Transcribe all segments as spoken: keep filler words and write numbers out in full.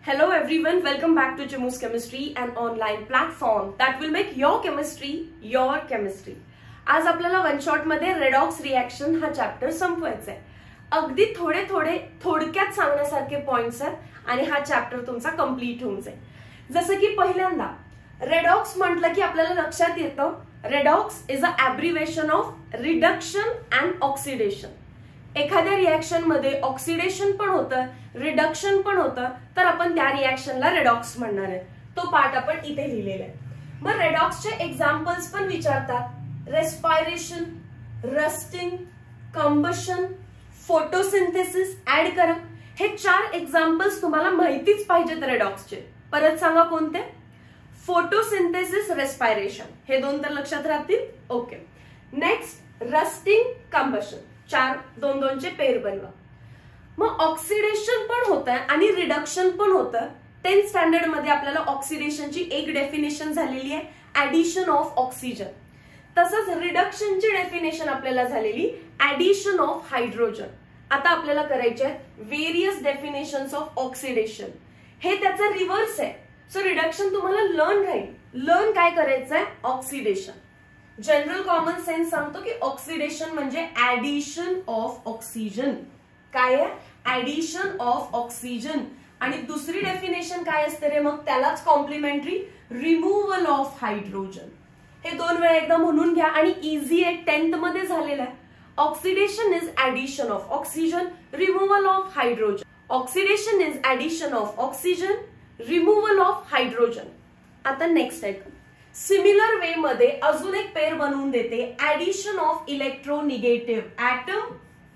Hello everyone, welcome back to Chimu's Chemistry, an online platform that will make your chemistry your chemistry. आज आपल्याला one shot मध्ये redox reaction हा chapter संपवायचा आहे. अगदी थोडे थोडे थोडक्यात सांगण्यासारखे पॉइंट्स आहेत आणि हा चॅप्टर तुमचा कंप्लीट होऊन जाईल. जसं की पहिल्यांदा रेडॉक्स म्हटलं की आपल्याला लक्षात येतं redox is a abbreviation of reduction and oxidation. एखाद्या रिएक्शन मध्ये ऑक्सिडेशन पण होतं, रिडक्शन पण होतं, तर आपण त्या रिएक्शनला रेडॉक्स म्हणणार आहे. तो पार्ट आपण इथे लिहिलेला आहे. मग रेडॉक्सचे एक्झाम्पल्स पण विचारतात. Respiration, rusting, combustion, photosynthesis add करा. हे चार एक्झाम्पल्स तुम्हाला माहितीच पाहिजेत रेडॉक्सचे. परत सांगा कोणते? फोटोसिंथेसिस, रेस्पायरेशन, हे दोन तर लक्षात राहतील. ओके. नेक्स्ट रस्टिंग, कंबशन, चार दोन दोनचे पेर बनवा. मग ऑक्सिडेशन पण होत आहे आणि रिडक्शन पण होतं. टेन्थ स्टँडर्ड मध्ये आपल्याला ऑक्सिडेशनची एक डेफिनेशन झालेली आहे, ऍडिशन ऑफ ऑक्सिजन. तसंच रिडक्शनची डेफिनेशन आपल्याला झालेली ऍडिशन ऑफ हायड्रोजन. आता आपल्याला करायचे व्हेरियस डेफिनेशन्स ऑफ ऑक्सिडेशन. हे त्याचं रिव्हर्स आहे. सो रिडक्शन तुम्हाला लर्न राहील. लर्न काय करायचंय? ऑक्सिडेशन. जनरल कॉमन सेन्स सांगतो की ऑक्सिडेशन म्हणजे ऍडिशन ऑफ ऑक्सिजन. काय आहे? Addition of oxygen. आणि दुसरी डेफिनेशन काय असते रे मग? त्यालाच कॉम्प्लिमेंटरी, रिमूव्हल ऑफ हायड्रोजन. हे दोन वेळा एकदा म्हणून घ्या आणि इझी आहे, टेन्थ मध्ये झालेला आहे. Oxidation is addition of oxygen, removal of hydrogen. Oxidation is addition of oxygen, removal of hydrogen. आता नेक्स्ट आहे सिमिलर वे मध्ये अजून एक पेर बनवून देते, addition of electronegative atom,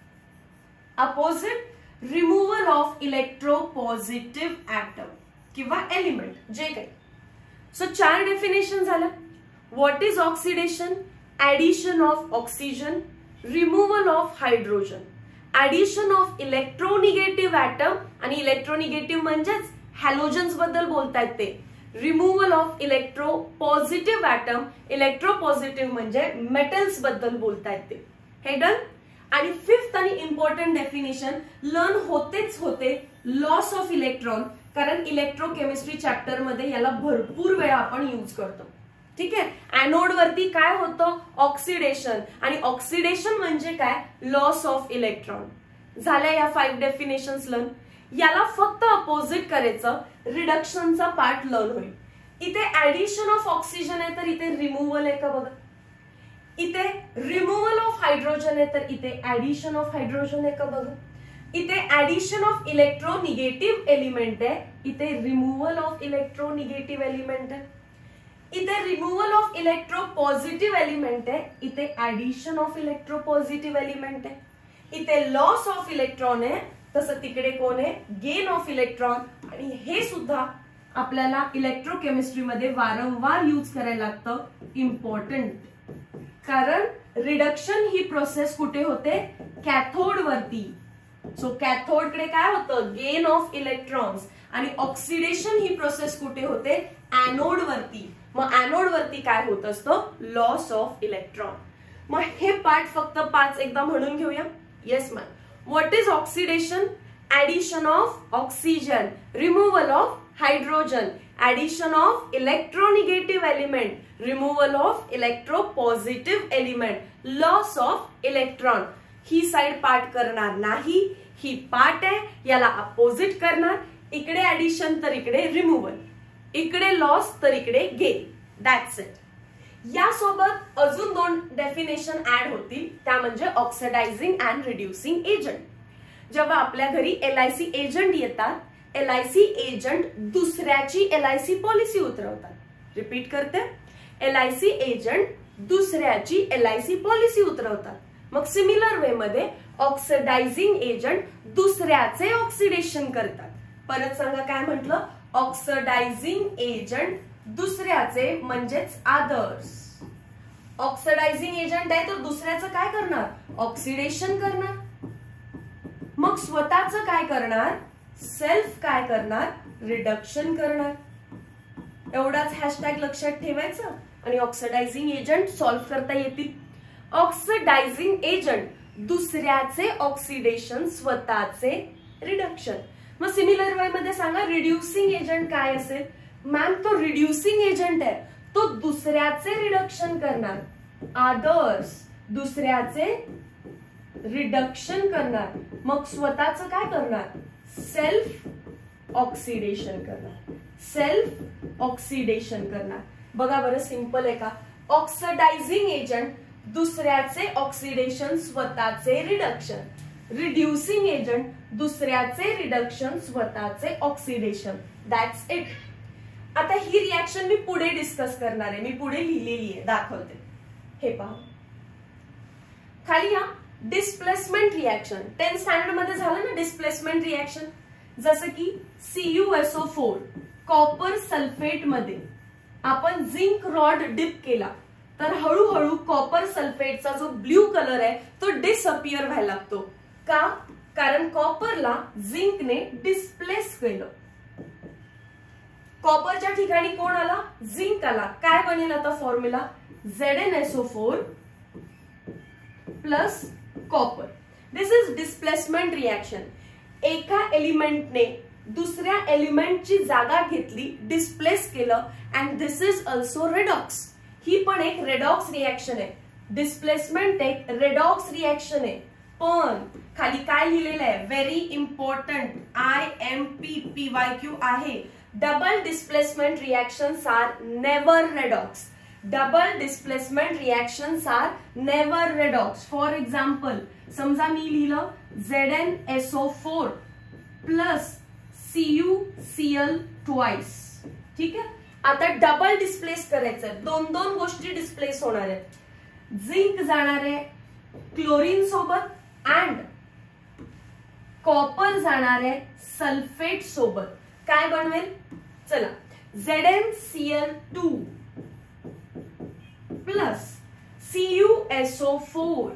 opposite, removal of electropositive atom किंवा एलिमेंट, जे काही. सो चार डेफिनेशन झालं. What is oxidation? Addition of oxygen, removal of hydrogen, addition of electronegative atom, आणि इलेक्ट्रोनिगेटिव्ह म्हणजेच हॅलोजन्स बद्दल बोलतायत ते. Removal of electro positive atom, electropositive म्हणजे मेटल्स बद्दल बोलतायत ते. हे डन. आणि फिफ्थ आणि इम्पॉर्टंट डेफिनेशन लर्न होतेच होते, लॉस ऑफ इलेक्ट्रॉन. कारण इलेक्ट्रोकेमिस्ट्री चॅप्टर मध्ये याला भरपूर वेळा आपण यूज करतो. ठीक आहे. एनोड वरती काय होतं? ऑक्सिडेशन. आणि ऑक्सिडेशन म्हणजे काय? Loss of electron. झाल्या या फाईव्ह डेफिनेशन्स लर्न. याला फक्त अपोजिट करायचं, रिडक्शनचा पार्ट लर्न होईल. इथे ऍडिशन ऑफ ऑक्सिजन आहे तर इथे रिमूव्हल आहे का बघा. इथे रिमूव्हल ऑफ हायड्रोजन आहे तर इथे ऍडिशन ऑफ हायड्रोजन आहे का बघा. इथे ऍडिशन ऑफ इलेक्ट्रोनिगेटिव्ह एलिमेंट आहे, इथे रिमूव्हल ऑफ इलेक्ट्रोनिगेटिव्ह एलिमेंट आहे. इथे removal of electro positive element आहे, इथे addition of electro positive element आहे. इथे लॉस ऑफ इलेक्ट्रॉन आहे, तसं तिकडे कोण आहे? Gain of electron. आणि हे सुद्धा आपल्याला इलेक्ट्रोकेमिस्ट्रीमध्ये वारंवार यूज करायला लागतं, इम्पॉर्टंट. कारण रिडक्शन ही प्रोसेस कुठे होते? कॅथोड वरती. सो कॅथोडकडे काय होतं? Gain of electrons. आणि ऑक्सिडेशन ही प्रोसेस कुठे होते? एनोड वरती. मग एनोड वरती काय होत असतं? Loss of electron. मग हे पार्ट फक्त पाच एकदा म्हणून घेऊया. Yes ma'am. What is oxidation? Addition of oxygen, removal of hydrogen, addition of electronegative element, removal of electropositive element, loss of electron. ही साइड पार्ट करणार नाही, ही पार्ट आहे, याला अपोजिट करणार. इकडे ऍडिशन तर इकडे रिमूव्हल, इकडे लॉस तर इकडे गेन. That's it. यासोबत अजून दोन डेफिनेशन ऍड होतील, त्या म्हणजे ऑक्सिडायझिंग अँड रिड्युसिंग एजंट. जेव्हा आपल्या घरी एलआयसी एजंट येतात, एलआयसी एजंट दुसऱ्याची एलआयसी पॉलिसी उतरवतात. रिपीट करते, एलआयसी एजंट दुसऱ्याची एलआयसी पॉलिसी उतरवतात. मग सिमिलर वे मध्ये ऑक्सिडायझिंग एजंट दुसऱ्याचे ऑक्सिडेशन करतात. परत सांगा काय म्हटलं? ऑक्सिडायझिंग एजंट दुसऱ्याचे म्हणजेच आदर्स. ऑक्सिडायझिंग एजंट आहे तर दुसऱ्याचं काय करणार? ऑक्सिडेशन करणार. मग स्वतःचं काय करणार? सेल्फ काय करणार? रिडक्शन करणार. एवढाच हॅशटॅग लक्षात ठेवायचं आणि ऑक्सिडायझिंग एजंट सॉल्व्ह करता येतील. ऑक्सिडायझिंग एजंट दुसऱ्याचे ऑक्सिडेशन, स्वतःचे रिडक्शन. मग सिमिलर वे मध्ये सांगा रिड्युसिंग एजंट काय असेल? मॅम तो रिड्युसिंग एजंट आहे, तो दुसऱ्याचे रिडक्शन करणार, अदर्स दुसऱ्याचे रिडक्शन करणार, मग स्वतःचं काय करणार? सेल्फ ऑक्सिडेशन करणार, सेल्फ ऑक्सिडेशन करणार. बघा बरं सिंपल आहे का? ऑक्सिडायझिंग एजंट दुसऱ्याचे ऑक्सिडेशन स्वतःचे रिडक्शन, रिड्युसिंग एजंट दुसऱ्याचे रिडक्शन स्वतःचे ऑक्सिडेशन. That's it. आता ही रिएक्शन मी पुढे डिस्कस करणार आहे, मी पुढे लिहिलेली आहे, दाखवते. हे पहा खाली या डिस्प्लेसमेंट रिएक्शन टेन्थ स्टँडर्ड मध्ये झालं ना डिस्प्लेसमेंट रिएक्शन. जसं की C U S O four copper sulphate मध्ये आपण झिंक रॉड डिप केला तर हळूहळू कॉपर सल्फेटचा जो ब्ल्यू कलर आहे तो डिसअपियर व्हायला लागतो. का? कारण कॉपरला झिंकने डिस्प्लेस केलं. कॉपरच्या ठिकाणी कोण आला? झिंक आला. काय बनेल आता formula? Z N S O four plus copper. This is displacement reaction. एका एलिमेंटने दुसऱ्या एलिमेंटची जागा घेतली, डिस्प्लेस केलं, and this is also redox. ही पण एक रेडॉक्स रिएक्शन आहे. डिस्प्लेसमेंट एक रेडॉक्स रिएक्शन आहे. पण खाली काय लिहिलेलं आहे? Very important, I M P P Y Q आहे. Double displacement reactions are never redox. Double displacement reactions are never redox. For example समजा मी लिहिलं Z N S O four plus C U C L twice. ठीक आहे. आता double displace करायचं, दोन दोन गोष्टी डिस्प्लेस होणार आहेत. झिंक जाणार आहे क्लोरीन सोबत अँड कॉपर जाणार आहे सल्फेट सोबत. काय बनवेल? चला Z N C L two plus C U S O four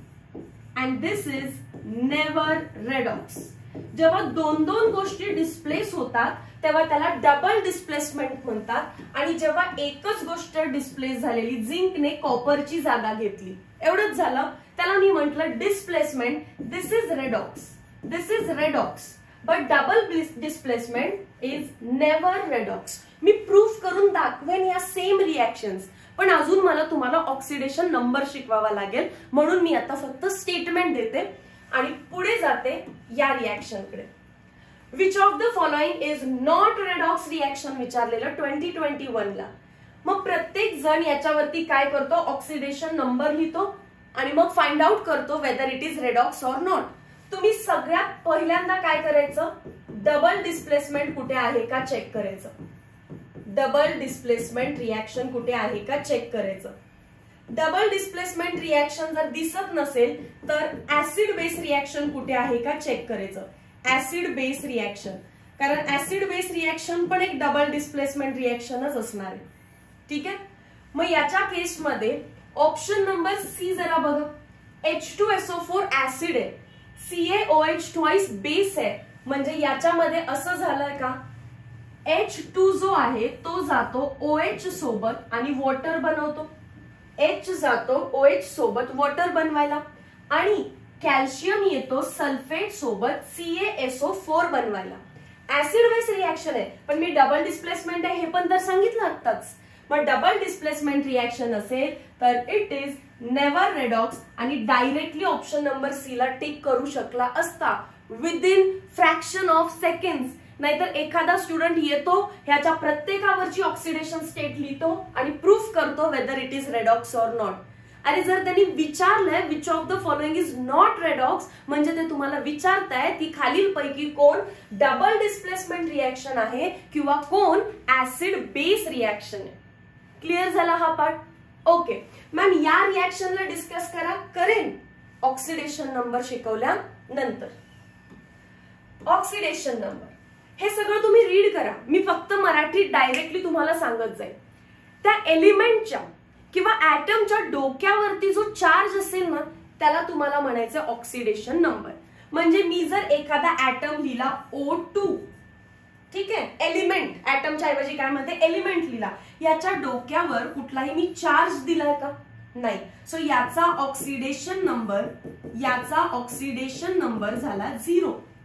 and this is never redox. जेव्हा दोन दोन गोष्टी डिस्प्लेस होतात तेव्हा त्याला डबल डिस्प्लेसमेंट म्हणतात. आणि जेव्हा एकच गोष्ट डिस्प्लेस झालेली, झिंकने कॉपरची जागा घेतली, एवढंच झालं, त्याला मी म्हटलं displacement. This is redox, this is redox. But double displacement is never redox. मी प्रूफ करून दाखवेन या सेम रिएक्शन्स, पण अजून मला तुम्हाला ऑक्सिडेशन नंबर शिकवावा लागेल, म्हणून मी आता फक्त स्टेटमेंट देते आणि पुढे जाते या रिएक्शनकडे. Which of the following is not redox reaction विचारलेलं ट्वेंटी ट्वेंटी वन ला. मग प्रत्येक जण याच्यावरती काय करतो? ऑक्सिडेशन नंबर लिहितो आणि मग फाइंड आउट करतो whether it is redox or not. तुम्ही सगळ्यात पहिल्यांदा काय करायचं? डबल डिस्प्लेसमेंट कुठे आहे का चेक करायचं. डबल डिस्प्लेसमेंट रिएक्शन कुठे आहे का चेक करायचं. डबल डिस्प्लेसमेंट रिएक्शन जर दिसत नसेल तर ऍसिड बेस रिएक्शन कुठे आहे का चेक करायचं. ऍसिड बेस रिएक्शन, कारण ऍसिड बेस रिएक्शन पण एक डबल डिस्प्लेसमेंट रिएक्शनच असणार आहे. ठीक आहे. मग याच्या केसमध्ये ऑप्शन नंबर सी जरा बघा. H two S O four acid आहे, C A O H twice base आहे, म्हणजे याच्यामध्ये असं झालंय का एच टू जो आहे तो जातो ओ एच सोबत आणि वॉटर बनवतो. एच जातो ओ एच सोबत वॉटर बनवायला आणि कॅल्शियम येतो सल्फेट सोबत C A S O four बनवायला. ऍसिड बेस रिएक्शन आहे, पण मी डबल डिस्प्लेसमेंट आहे हे पण तर सांगितलं आत्ताच. मग डबल डिस्प्लेसमेंट रिएक्शन असेल तर इट इज नेव्हर रेडॉक्स आणि डायरेक्टली ऑप्शन नंबर सी ला टिक करू शकला असता विदिन फ्रॅक्शन ऑफ सेकंड्स. नाहीतर एखादा स्टुडंट येतो ह्याच्या प्रत्येकावरची ऑक्सिडेशन स्टेट लिहितो आणि प्रूफ करतो whether it is redox or not. अरे जर त्यांनी विचारलंय which of the following is not redox, म्हणजे ते तुम्हाला विचारताय की खालील पैकी कोण डबल डिस्प्लेसमेंट रिएक्शन आहे किंवा कोण ऍसिड बेस रिएक्शन आहे. क्लिअर झाला हा पार्ट? ओके मॅम, या रिएक्शनला डिस्कस करा. करेन ऑक्सिडेशन नंबर शिकवल्यानंतर. ऑक्सिडेशन नंबर हे सगळं तुम्ही रीड करा, मी फक्त मराठीत डायरेक्टली तुम्हाला सांगत जाईल. त्या एलिमेंटच्या किंवा ऍटमच्या डोक्यावरती जो चार्ज असेल ना त्याला तुम्हाला म्हणायचं ऑक्सिडेशन नंबर. म्हणजे मी जर एखादा ऍटम लिहिला ओ टू, ठीक आहे, एलिमेंट, ऍटमच्या ऐवजी काय म्हणते एलिमेंट लिहिला, याच्या डोक्यावर कुठलाही मी चार्ज दिलाय का? नाही. सो याचा ऑक्सिडेशन नंबर याचा ऑक्सिडेशन नंबर झाला झिरो.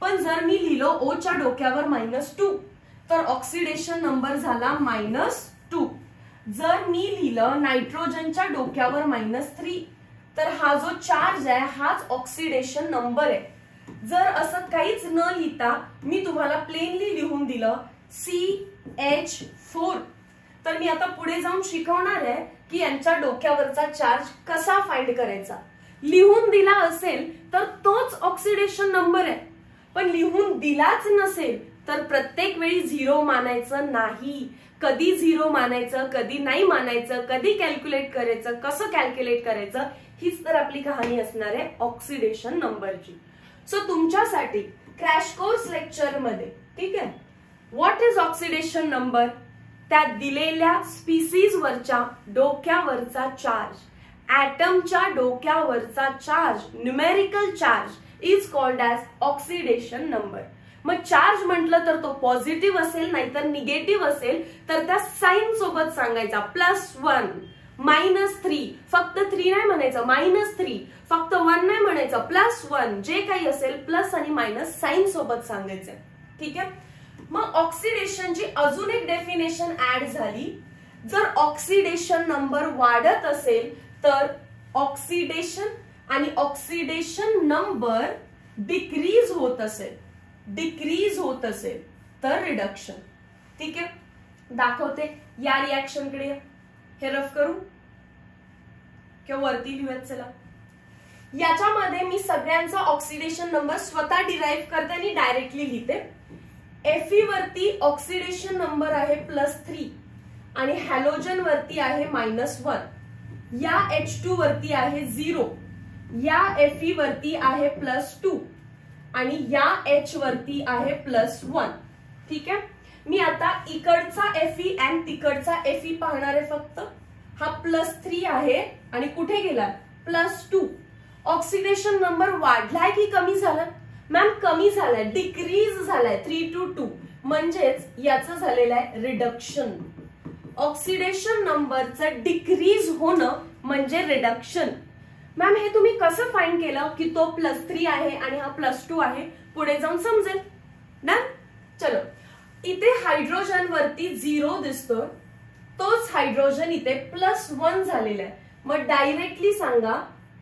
पण जर मी लिहिलं O च्या डोक्यावर मायनस टू तर ऑक्सिडेशन नंबर झाला मायनस टू. जर मी लिहिलं नायट्रोजनच्या डोक्यावर मायनस थ्री तर हा जो चार्ज आहे हाच ऑक्सिडेशन नंबर आहे. जर असं काहीच न लिहिता मी तुम्हाला प्लेनली लिहून दिलं सी एच फोर तर मी आता पुढे जाऊन शिकवणार आहे की यांच्या डोक्यावरचा चार्ज कसा फाइंड करायचा. लिहून दिला असेल तर तोच ऑक्सिडेशन नंबर आहे, पण लिहून दिलाच नसेल तर प्रत्येक वेळी झिरो मानायचं नाही. कधी झिरो मानायचं, कधी नाही मानायचं, कधी कॅल्क्युलेट करायचं, कसं कॅल्क्युलेट करायचं, हीच तर आपली कहाणी असणार आहे ऑक्सिडेशन नंबरची. सो तुमच्यासाठी क्रॅश कोर्स लेक्चर मध्ये ठीक आहे, व्हॉट इज ऑक्सिडेशन नंबर, त्या दिलेल्या स्पीसीज वरच्या डोक्यावरचा चार्ज, ऍटमच्या डोक्यावरचा charge, numerical charge is called as oxidation number. मग चार्ज म्हटलं तर तो पॉझिटिव्ह असेल नाहीतर निगेटिव्ह असेल तर त्या साइन सोबत सांगायचा. प्लस वन, मायनस थ्री, फक्त थ्री नाही म्हणायचं, मायनस थ्री, फक्त वन नाही म्हणायचं, प्लस वन, जे काही असेल प्लस आणि मायनस साइन सोबत सांगायचं. ठीक आहे. मग ऑक्सिडेशनची अजून एक डेफिनेशन ऍड झाली. जर ऑक्सिडेशन नंबर वाढत असेल तर ऑक्सिडेशन आणि ऑक्सिडेशन नंबर डिक्रीज होत असेल, डिक्रीज होत असेल तर रिडक्शन. ठीक आहे. दाखवते या रिएक्शन कडे, हे रफ करू किंवा वरती लिहूयात. चला, याच्यामध्ये मी सगळ्यांचा ऑक्सिडेशन नंबर स्वतः डिराइव्ह करते आणि डायरेक्टली लिहिते. एफई वरती ऑक्सिडेशन नंबर आहे प्लस थ्री आणि हॅलोजन वरती आहे मायनस वन. या एच टू वरती आहे झिरो, या एफई वरती आहे प्लस टू आणि या एच वरती आहे प्लस वन. ठीक आहे. मी आता इकडचा एफई आणि तिकडचा एफई पाहणार आहे. फक्त हा प्लस थ्री आहे आणि कुठे गेला प्लस टू. ऑक्सिडेशन नंबर वाढलाय की कमी झाला? मॅम कमी झालाय, डिक्रीज झालाय, थ्री टू टू, म्हणजेच याचं झालेलं आहे रिडक्शन. ऑक्सिडेशन नंबरचं डिक्रीज होणं म्हणजे रिडक्शन. मॅम हे तुम्ही कसं फाइंड केलं की तो प्लस थ्री आहे आणि हा प्लस टू आहे? पुढे जाऊन समजेल ना. चलो, इथे हायड्रोजन वरती झिरो दिसतोय, तोच हायड्रोजन इथे प्लस वन झालेला आहे. मग डायरेक्टली सांगा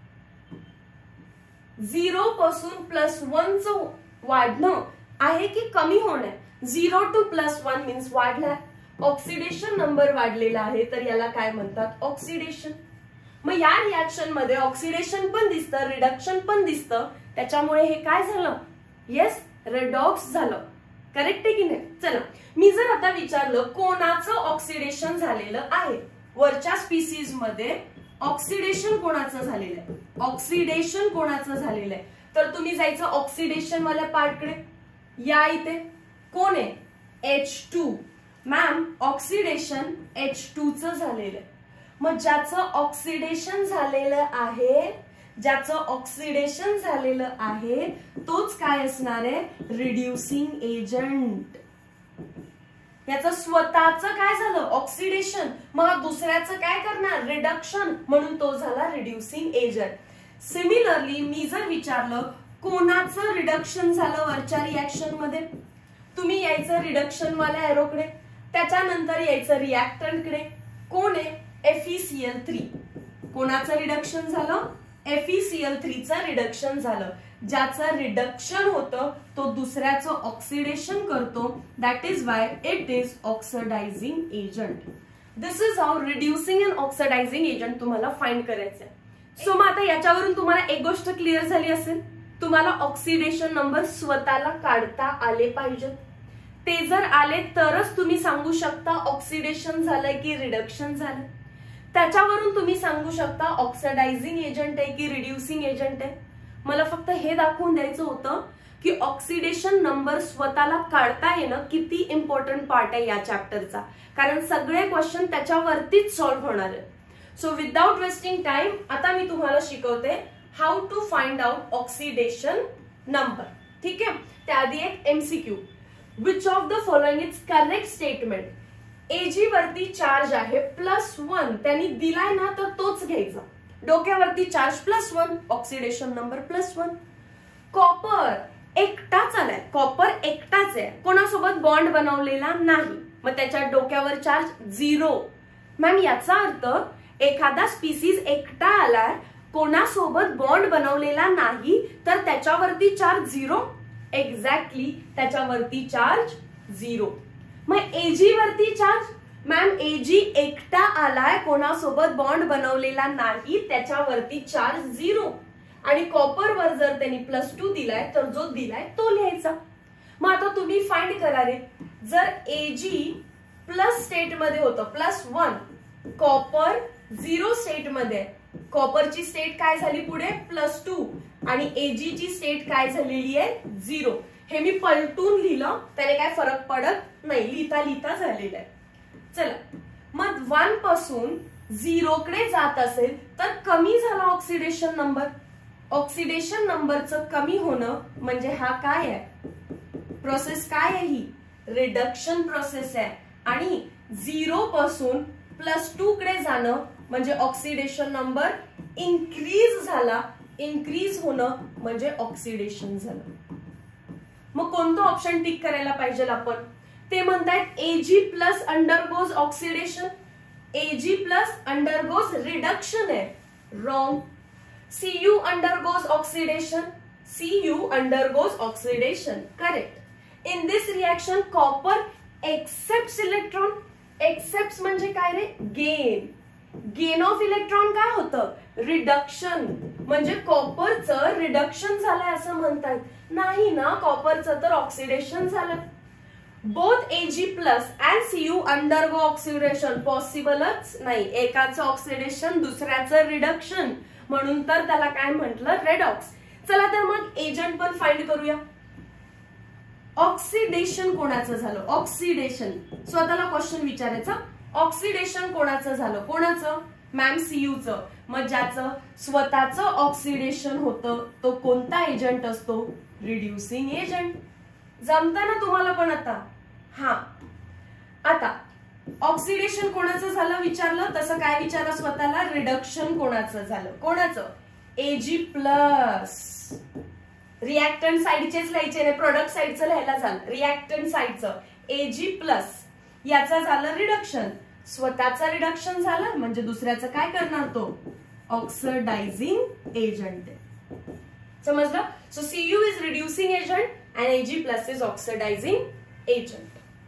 झिरो पासून प्लस वनचं वाढणं आहे की कमी होणं? Zero two plus one means वाढलाय. ऑक्सिडेशन नंबर वाढलेला आहे तर याला काय म्हणतात? ऑक्सिडेशन. मग या रिएक्शन मध्ये ऑक्सिडेशन पण दिसतं, रिडक्शन पण दिसतं, त्याच्यामुळे हे काय झालं? येस, रेडॉक्स झालं. करेक्ट आहे की नाही? चला, मी जर आता विचारलं कोणाचं ऑक्सिडेशन झालेलं आहे, वरच्या स्पीसीज मध्ये ऑक्सिडेशन कोणाचं झालेलं आहे, ऑक्सिडेशन कोणाचं झालेलं आहे, तर तुम्ही जायचं ऑक्सिडेशन वाल्या पार्टकडे. या इथे कोण आहे? H two. Ma'am oxidation H two चं झालेलं आहे. मग ज्याचं ऑक्सिडेशन झालेलं आहे, ज्याचं ऑक्सिडेशन झालेलं आहे तोच काय असणार आहे? Reducing agent. याचं स्वतःच काय झालं? ऑक्सिडेशन. मग दुसऱ्याचं काय करणार? रिडक्शन, म्हणून तो झाला रिड्युसिंग एजंट. सिमिलरली मी जर विचारलं कोणाचं रिडक्शन झालं वरच्या रिएक्शन मध्ये, तुम्ही यायचं रिडक्शन वाल्या एरोकडे, त्याच्यानंतर यायचं रिएक्टंटकडे. कोण आहे? F E C L three. कोणाचं रिडक्शन झालं? F E C L three चं रिडक्शन झालं. ज्याचं रिडक्शन होतं तो दुसऱ्याचं ऑक्सिडेशन करतो. That is why it is oxidising agent. This is how reducing and oxidising agent तुम्हाला फाइंड करायचंय. सो मग आता याच्यावरून तुम्हाला एक गोष्ट क्लिअर झाली असेल, तुम्हाला ऑक्सिडेशन नंबर स्वतःला काढता आले पाहिजेत. ते जर आले तरच तुम्ही सांगू शकता ऑक्सिडेशन झालंय की रिडक्शन झालं. त्याच्यावरून तुम्ही सांगू शकता ऑक्सिडायझिंग एजंट आहे की रिड्युसिंग एजंट आहे. मला फक्त हे दाखवून द्यायचं होतं की ऑक्सिडेशन नंबर स्वतःला काढता येणं किती इम्पॉर्टंट पार्ट आहे या चॅप्टरचा, कारण सगळे क्वेश्चन त्याच्यावरतीच सॉल्व्ह होणार आहे. सो विदाउट वेस्टिंग टाइम आता मी तुम्हाला शिकवते how to find out oxidation number. ठीक आहे. त्याआधी एक MCQ. Which of the following is correct statement? AG वरती चार्ज आहे प्लस वन, त्यांनी दिलाय ना तर तोच घ्यायचा. डोक्यावरती charge plus one, oxidation number plus one. Copper एकटाच आलाय, कॉपर एकटाच आहे, कोणासोबत बॉन्ड बनवलेला नाही, मग त्याच्या डोक्यावर चार्ज झिरो. मॅम याचा अर्थ एखादा स्पीसीज एकटा आलाय, कोणासोबत बॉन्ड बनवलेला नाही, तर त्याच्यावरती चार्ज झिरो. एक्झॅक्टली, त्याच्यावरती चार्ज झिरो. मग एजी वरती चार्ज, मॅम एजी एकटा आलाय, कोणासोबत बॉन्ड बनवलेला नाही, त्याच्यावरती चार्ज झिरो. आणि कॉपर वर जर त्यांनी प्लस टू दिलाय तर जो दिलाय तो लिहायचा. मग आता तुम्ही फाइंड करा रे, जर एजी प्लस स्टेट मध्ये होतं plus one, copper zero state मध्ये, कॉपरची स्टेट काय झाली पुढे प्लस टू आणि एजी ची स्टेट काय झालेली आहे झिरो. हे मी पलटून लिहिलं, त्याने काय फरक पडत नाही, लिहिता लिहिता झालेलं आहे. चला, मग वन पासून झिरो कडे जात असेल तर कमी झाला ऑक्सिडेशन नंबर. ऑक्सिडेशन नंबरचं कमी होणं म्हणजे हा काय आहे, प्रोसेस काय आहे, ही रिडक्शन प्रोसेस आहे. आणि झिरो पासून प्लस टू कडे जाणं म्हणजे ऑक्सिडेशन नंबर इन्क्रीज झाला. इन्क्रीज होणं म्हणजे ऑक्सिडेशन झालं. मग कोणतं ऑप्शन टिक करायला पाहिजे आपण, ते म्हणतायत AG plus undergoes oxidation. AG plus undergoes reduction आहे, wrong. CU undergoes oxidation, CU undergoes oxidation, correct. In this reaction copper accepts electron. Accept म्हणजे काय रे, गेन. गेन ऑफ इलेक्ट्रॉन काय होतं, रिडक्शन. म्हणजे कॉपरचं रिडक्शन झालंय असं म्हणतात. नाही ना, कॉपरचं तर ऑक्सिडेशन झालं. Both AG plus and CU undergo oxidation पॉसिबलच नाही. एकाचं ऑक्सिडेशन दुसऱ्याचं रिडक्शन, म्हणून तर त्याला काय म्हटलं, रेडॉक्स. चला तर मग एजंट पण फाइंड करूया. ऑक्सिडेशन कोणाचं झालं, ऑक्सिडेशन. स्वतःला क्वेश्चन विचारायचा, ऑक्सिडेशन कोणाचं झालं, कोणाचं, मॅम सीयूचं. मग ज्याचं स्वतःचं ऑक्सिडेशन होतं तो कोणता एजंट असतो, रिड्युसिंग एजंट. जमतं ना तुम्हाला पण आता. हा, आता ऑक्सिडेशन कोणाचं झालं विचारलं, तसं काय विचारा स्वतःला, रिडक्शन कोणाचं झालं, कोणाचं, एजी प्लस. रिएक्टंट साइडचेच लिहायचे नाही, प्रोडक्ट साइडचं लिहायला झालं, रिएक्टंट साइडचं एजी प्लस. याचा झालं रिडक्शन, स्वतःचं रिडक्शन झालं म्हणजे दुसऱ्याचं काय करणार तो, ऑक्सिडायझिंग एजंट. समजलं. So CU is reducing agent and AG plus is oxidising agent.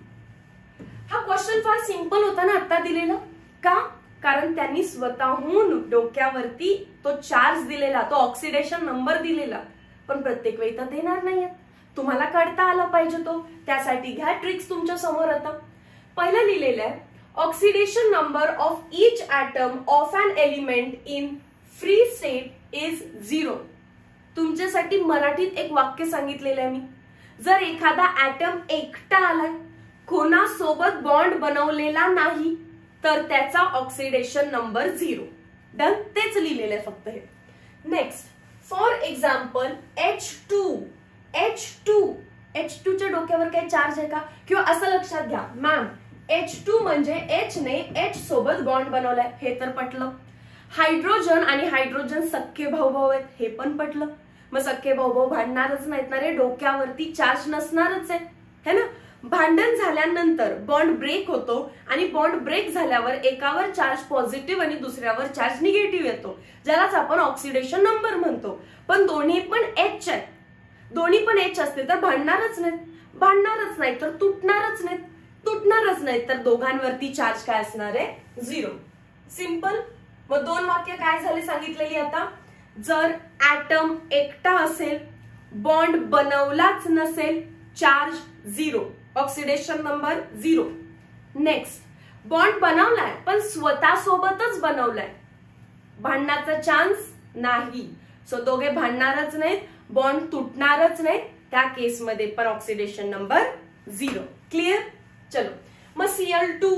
हा क्वेश्चन फार सिंपल होता ना आता दिलेला. का, कारण त्यांनी स्वतःहून डोक्यावरती तो चार्ज दिलेला, तो ऑक्सिडेशन नंबर दिलेला, पण प्रत्येक वेळी तर देणार नाहीये. तुम्हाला काढता आला पाहिजे तो, त्यासाठी घ्या ट्रिक्स तुमच्या समोर. आता पहिलं लिहिलेलं आहे, oxidation number of each atom of an element in free state is zero. तुमच्यासाठी मराठीत एक वाक्य सांगितलेलं आहे मी. जर एखादा ऍटम एकटा आलाय, कोणासोबत बॉन्ड बनवलेला नाही, तर त्याचा ऑक्सिडेशन नंबर झिरो. डन, तेच लिहिलेलं आहे फक्त हे. Next, for example H two. H two H two च्या डोक्यावर काही चार्ज आहे का, किंवा असं लक्षात घ्या, मॅम एच टू म्हणजे एच ने एच सोबत बॉन्ड बनवलाय, हे तर पटलं. हायड्रोजन आणि हायड्रोजन सख्खे भाऊ भाऊ आहेत, हे पण पटलं. मग सख्खे भाऊ भाऊ भांडणारच नाहीत ना रे, डोक्यावरती चार्ज नसणारच आहे, है ना. भांडण झाल्यानंतर बॉन्ड ब्रेक होतो आणि बॉन्ड ब्रेक झाल्यावर एकावर चार्ज पॉझिटिव्ह आणि दुसऱ्यावर चार्ज निगेटिव्ह येतो, ज्यालाच आपण ऑक्सिडेशन नंबर म्हणतो. पण दोन्ही पण एच आहेत, दोन्ही पण एच असते तर भांडणारच नाहीत, भांडणारच नाही तर तुटणारच नाहीत, तुटणारच नाहीत तर दोघांवरती चार्ज काय असणार आहे, झिरो. सिंपल. मग दोन वाक्य काय झाले सांगितलेली आता. जर ऍटम एकटा असेल, बॉन्ड बनवलाच नसेल, charge zero, oxidation number zero. Next, bond बनवलाय पण स्वतः सोबतच बनवलाय, भांडण्याचा चान्स नाही. सो दोघे भांडणारच नाहीत, बॉन्ड तुटणारच नाहीत, त्या केसमध्ये पण ऑक्सिडेशन नंबर झिरो. क्लिअर. चलो, मग सीएल टू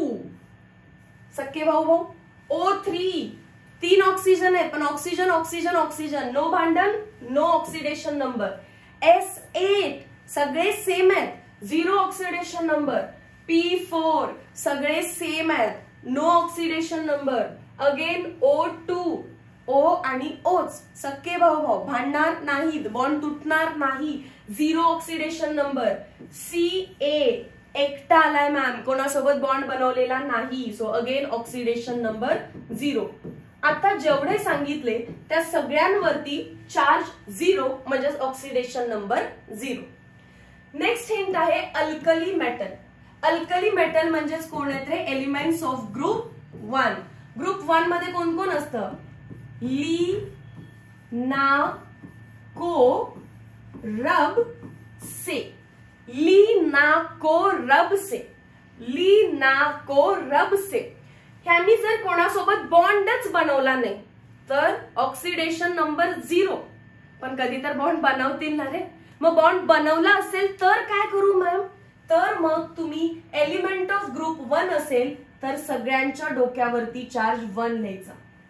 सख्खे भाऊ भाऊ. ओ थ्री, तीन ऑक्सिजन आहेत पण ऑक्सिजन ऑक्सिजन ऑक्सिजन, नो भांडण, no oxidation number. S eight सगळे सेम आहेत, zero oxidation number. P four सगळे सेम आहेत, no oxidation number. Again O two O आणि ओच सक्के भाऊ भाऊ भांडणार नाहीत, बॉन्ड तुटणार नाही, zero oxidation number. C A एकटा आलाय मॅम, कोणासोबत बॉन्ड बनवलेला नाही, so again oxidation number zero. आता जेवढे सांगितले त्या सगळ्यांवरती चार्ज झिरो म्हणजे oxidation number zero. Next hint आहे अल्कली मेटल. अल्कली मेटल म्हणजेच कोण आहेत रे? Elements of group one. Group one मध्ये कोण कोण असतं? ली ना को रब से. ली ना को रब से. ली ना को रब से. ह्यांनी जर कोणासोबत बॉन्डच बनवला नाही तर ऑक्सिडेशन नंबर झिरो. पण कधी तर बॉन्ड बनवतील ना रे. मग बॉन्ड बनवला असेल तर काय करू मॅम? तर मग तुम्ही एलिमेंट ऑफ ग्रुप वन असेल तर सगळ्यांच्या डोक्यावरती चार्ज वन लिहायचा.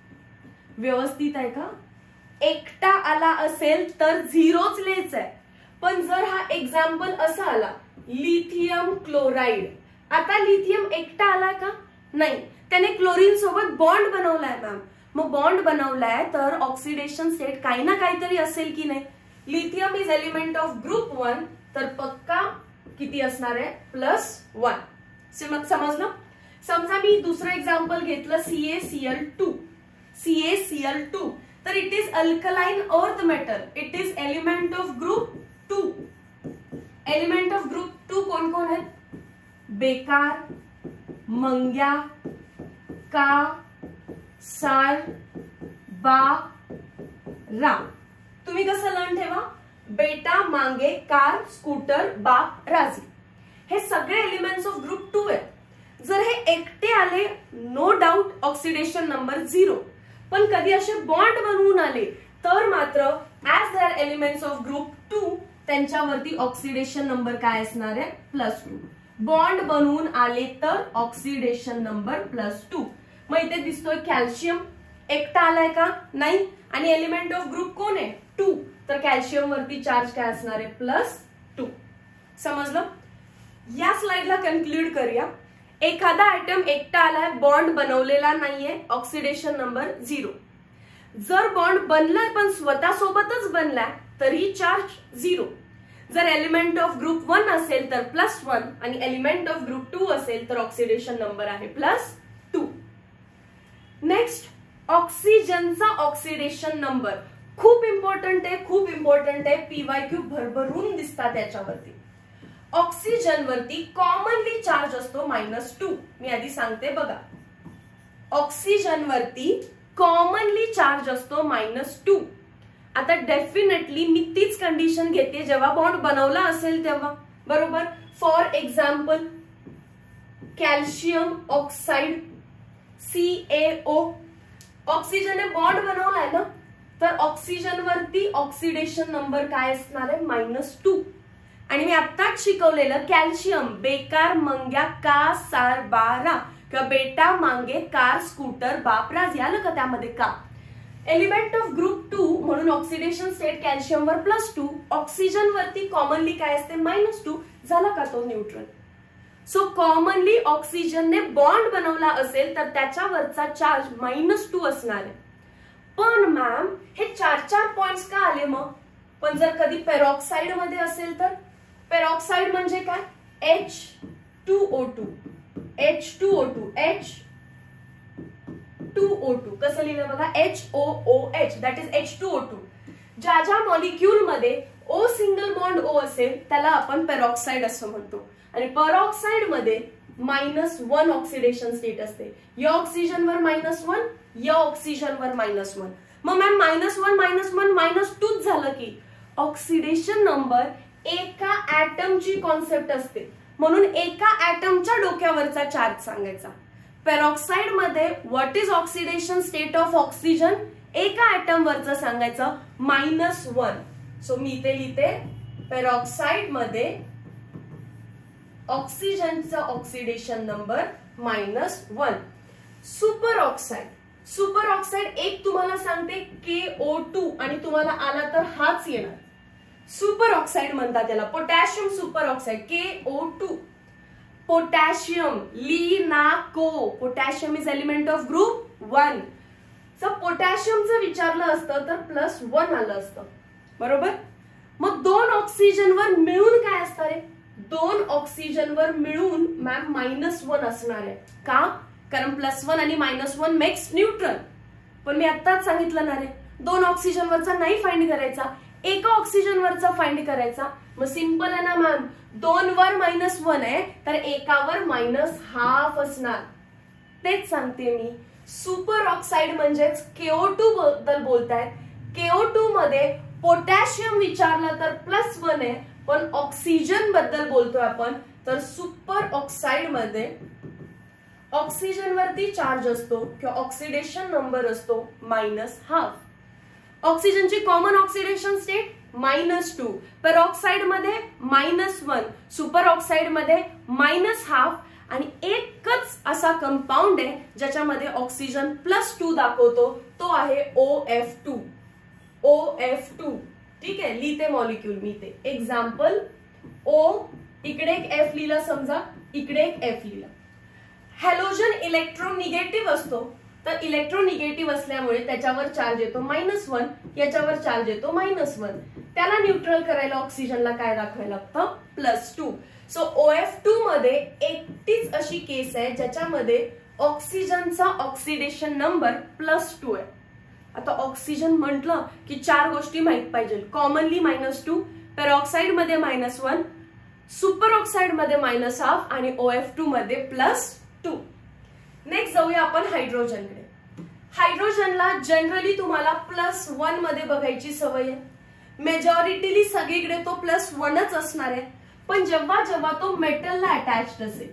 व्यवस्थित आहे का? एकटा आला असेल तर झिरोच लिहायचा आहे. पण जर हा एक्झाम्पल असा आला लिथियम क्लोराइड, आता लिथियम एकटा आला का? नाही, त्याने क्लोरीन सोबत बॉन्ड बनवलाय मॅम. मग बॉन्ड बनवलाय तर ऑक्सिडेशन स्टेट काही ना काहीतरी असेल की नाही. Lithium is element of group one तर पक्का किती असणार आहे? Plus one. समजलं? समजा मी दुसरं एक्झाम्पल घेतलं C A C L two. C A C L two तर it is alkaline earth metal. It is element of group two. Element of group two कोण कोण आहेत? बेकार, मंग्या, का, सार, बा, रा. तुम्ही कसं लर्न ठेवा? बेटा, मांगे, कार, स्कूटर, बाप, राजी. हे सगळे एलिमेंट्स ऑफ ग्रुप टू आहेत. जर हे एकटे आले no doubt oxidation number zero. पण कधी असे बॉन्ड बनवून आले तर मात्र as they are elements of group two त्यांच्यावरती ऑक्सिडेशन नंबर काय असणार आहे? Plus to. बॉन्ड बनवून आले तर ऑक्सिडेशन नंबर प्लस टू. मग इथे दिसतोय कॅल्शियम एकटा आलाय का? नाही. आणि एलिमेंट ऑफ ग्रुप कोण आहे? टू. तर कॅल्शियम वरती चार्ज काय असणार आहे? Plus two. समजलं? या स्लाइडला कन्क्लूड करूया. एखादा आयटम एकटा आलाय, बॉन्ड बनवलेला नाहीये, ऑक्सिडेशन नंबर झिरो. जर बॉन्ड बनलाय पण स्वतः सोबतच बनलाय तरी चार्ज झिरो. जर एलिमेंट ऑफ ग्रुप वन असेल तर प्लस वन आणि एलिमेंट ऑफ ग्रुप टू असेल तर ऑक्सिडेशन नंबर आहे प्लस टू. नेक्स्ट ऑक्सिजनचा ऑक्सिडेशन नंबर खूप इम्पॉर्टंट आहे, खूप इम्पॉर्टंट आहे. पीवाय क्यू भरभरून दिसतात त्याच्यावरती. ऑक्सिजन वरती कॉमनली चार्ज असतो मायनस टू. मी आधी सांगते बघा. ऑक्सिजन वरती कॉमनली चार्ज असतो मायनस टू. आता डेफिनेटली मी तीच कंडिशन घेते जेव्हा बॉन्ड बनवला असेल तेव्हा, बरोबर. For example calcium oxide C A O. ऑक्सिजनने बॉन्ड बनवलाय ना तर ऑक्सिजन वरती ऑक्सिडेशन नंबर काय असणार आहे? Minus two. आणि मी आत्ताच शिकवलेलं कॅल्शियम बेकार, मंग्या, का, सार, बारा किंवा बेटा, मांगे, कार, स्कूटर, बाप, राज आलं का त्यामध्ये का? एलिमेंट ऑफ ग्रुप टू म्हणून ऑक्सिडेशन स्टेट कॅल्शियम वर प्लस टू. ऑक्सिजन वरती कॉमनली काय असते? Minus two. झाला का तो न्यूट्रल? सो कॉमनली ऑक्सिजनने बॉन्ड बनवला असेल तर त्याच्यावरचा चार्ज मायनस टू असणार आहे. पण मॅम हे चार चार पॉइंट्स का आले मग? पण जर कधी पेरॉक्साइड मध्ये असेल तर? पेरॉक्साइड म्हणजे काय? H two O two. H two O two. H two O two कसं लिहिलं बघा? H O O H. That is H two O two. ज्या ज्या मॉलिक्यूल मध्ये ओ सिंगल बॉन्ड ओ असेल त्याला आपण पेरॉक्साइड असं म्हणतो. आणि पेरॉक्साइड मध्ये मायनस वन ऑक्सिडेशन स्टेट असते. या ऑक्सिजन वर मायनस वन, या ऑक्सिजन वर मायनस वन. मग ma'am minus one minus one minus टूच झालं की ऑक्सिडेशन नंबर एका ऍटमची कॉन्सेप्ट असते. म्हणून एका ऍटमच्या डोक्यावरचा चार्ज सांगायचा. पेरॉक्साइड मध्ये what is oxidation state of oxygen? एका ऍटम वरचं सांगायचं मायनस वन. सो मी इथे लिहिते पेरॉक्साइड मध्ये ऑक्सिजनचा oxidation number minus one. Super oxide. Super oxide एक तुम्हाला सांगते के ओ टू आणि तुम्हाला आला तर हाच येणार. सुपर ऑक्साइड म्हणतात त्याला. Potassium super oxide K O two. Potassium ली ना को. Potassium is element of group one. जर पोटॅशियमचं विचारलं असतं तर प्लस वन आलं असतं, बरोबर. मग दोन ऑक्सिजनवर मिळून काय असणार आहे, दोन ऑक्सिजनवर मिळून मॅम मायनस वन असणार आहे. का, कारण प्लस वन आणि मायनस वन मेक्स न्यूट्रल. पण मी आत्ताच सांगितलं ना रे, दोन ऑक्सिजनवरचा नाही फाइंड करायचा, एका ऑक्सिजनवरचा फाइंड करायचा. मग सिंपल आहे ना मॅम, दोन वर मायनस वन आहे तर एकावर मायनस हाफ असणार. तेच सांगते मी, सुपर ऑक्साइड म्हणजेच केओ टू बद्दल बोलतायत. केओ टू मध्ये पोटॅशियम विचारलं तर प्लस वन आहे, पण ऑक्सिजन बद्दल बोलतोय आपण तर सुपर ऑक्साइड मध्ये ऑक्सिजन वरती चार्ज असतो किंवा ऑक्सिडेशन नंबर असतो मायनस हाफ. ऑक्सिजनची common oxidation state minus two, peroxide मध्ये मायनस वन, सुपर ऑक्साइड मध्ये मायनस हाफ. आणि एकच असा कंपाऊंड आहे ज्याच्यामध्ये ऑक्सिजन प्लस टू दाखवतो, तो आहे O F two. O F two, ठीक आहे. लिहिते मॉलिक्यूल मी ते. एक्झाम्पल, ओ इकडे एक एफ लिहिला समजा, इकडे एक एफ लिहिला. हॅलोजन इलेक्ट्रोनिगेटिव्ह असतो, तर इलेक्ट्रोनिगेटिव्ह असल्यामुळे त्याच्यावर चार्ज येतो मायनस वन, याच्यावर चार्ज येतो मायनस वन. त्याला न्यूट्रल करायला ऑक्सिजनला काय दाखवायला लागतं, plus two. So O F two मध्ये एकटीच अशी केस आहे ज्याच्यामध्ये ऑक्सिजनचा ऑक्सिडेशन नंबर प्लस टू आहे. आता ऑक्सिजन म्हटलं की चार गोष्टी माहित पाहिजे. कॉमनली मायनस टू, पेरॉक्साइड मध्ये मायनस वन, सुपर ऑक्साइड मध्ये मायनस हाफ आणि ओ एफ टू मध्ये प्लस टू. नेक्स्ट जाऊया आपण हायड्रोजनकडे. हायड्रोजनला जनरली तुम्हाला प्लस वन मध्ये बघायची सवय आहे. मेजॉरिटीली सगळीकडे तो प्लस वनच असणार आहे. पण जेव्हा जेव्हा तो मेटलला अटॅच्ड असेल,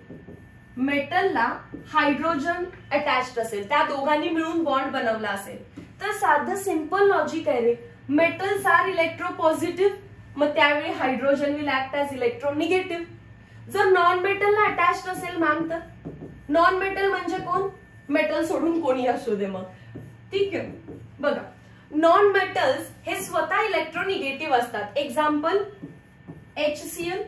मेटलला हायड्रोजन अटॅच्ड असेल, त्या दोघांनी मिळून बॉन्ड बनवला असेल, तर साधं सिंपल लॉजिक आहे रे, मेटल्स आर इलेक्ट्रोपॉझिटिव्ह, मग त्यावेळी hydrogen will act as electronegative. जर नॉन मेटलला अटॅच्ड असेल मॅम, तर नॉन मेटल म्हणजे कोण, मेटल सोडून कोणी असू दे मग, ठीक आहे. बघा, नॉन मेटल्स हे स्वतः इलेक्ट्रोनिगेटिव्ह असतात. एक्झाम्पल, HCl,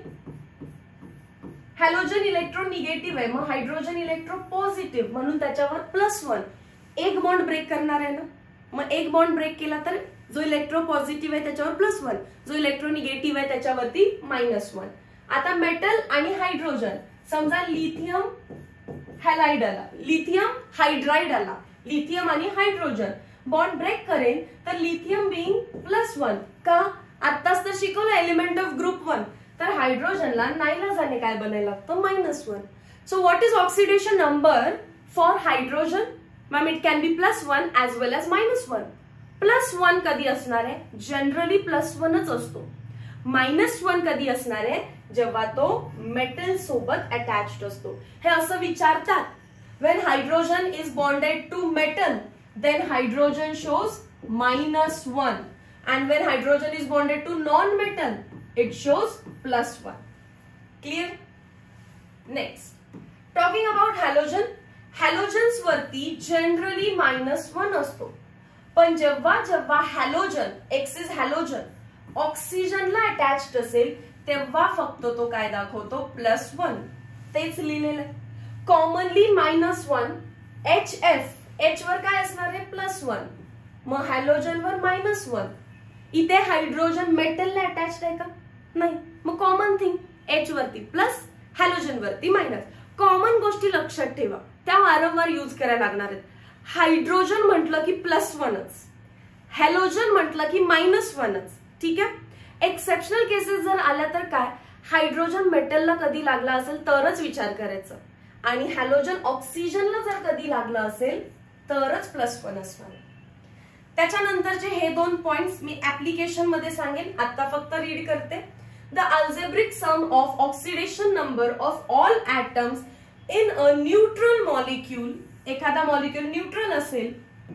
हॅलोजन इलेक्ट्रोनिगेटिव्ह आहे, मग हायड्रोजन इलेक्ट्रोपॉझिटिव्ह, म्हणून त्याच्यावर प्लस वन. एक बॉन्ड ब्रेक करणार आहे ना, मग एक बॉन्ड ब्रेक केला तर जो इलेक्ट्रोपॉझिटिव्ह आहे त्याच्यावर प्लस वन, जो इलेक्ट्रोनिगेटिव्ह आहे त्याच्यावरती मायनस वन. आता मेटल आणि हायड्रोजन, समजा लिथियम हॅलाइड आला, लिथियम हायड्राइड आला, लिथियम आणि हायड्रोजन बॉन्ड ब्रेक करेल तर लिथियम बिंग प्लस वन. का, आत्ताच तर शिकवलं एलिमेंट ऑफ ग्रुप वन, तर हायड्रोजनला नाईलाजाने काय बनायला लागतं, minus one. So what is oxidation number for hydrogen, ma'am it can be plus one as well as minus one. Plus one कधी असणार आहे, जनरली प्लस वनच असतो. मायनस वन कधी असणार आहे, जेव्हा तो मेटल सोबत अटॅच्ड असतो. हे असं विचारतात, when hydrogen is bonded to metal then hydrogen shows minus one, and when hydrogen is bonded to non-metal it shows plus one. Clear? Next, talking about halogen, halogens वरती generally minus one असतो, पण जेव्हा जेव्हा halogen, X is halogen, ऑक्सिजनला attached असेल तेव्हा फक्त तो काय दाखवतो, प्लस वन. तेच लिहिलेलं आहे. Commonly minus one, H F, H वर काय असणार आहे, प्लस वन, मग हॅलोजन वर मायनस वन. इथे हायड्रोजन मेटलला अटॅच्ड आहे का, नाही, मग कॉमन थिंग, एच वरती प्लस, हॅलोजन वरती मायनस. कॉमन गोष्टी लक्षात ठेवा, त्या वारंवार युज करायला लागणार आहेत. हायड्रोजन म्हटलं की प्लस वनच, हॅलोजन म्हटलं की मायनस वनच, ठीक आहे. एक्सेप्शनल केसेस जर आल्या तर काय, हायड्रोजन मेटलला कधी लागला असेल तरच विचार करायचं, आणि हॅलोजन ऑक्सिजनला जर कधी लागला असेल तरच प्लस वन असणार. त्याच्यानंतरचे हे दोन पॉइंट्स मी ऍप्लिकेशन मध्ये सांगेन, आता फक्त रीड करते. The algebraic sum of oxidation number of all atoms in a neutral molecule, एखादा मॉलिक्यूल न्यूट्रल असेल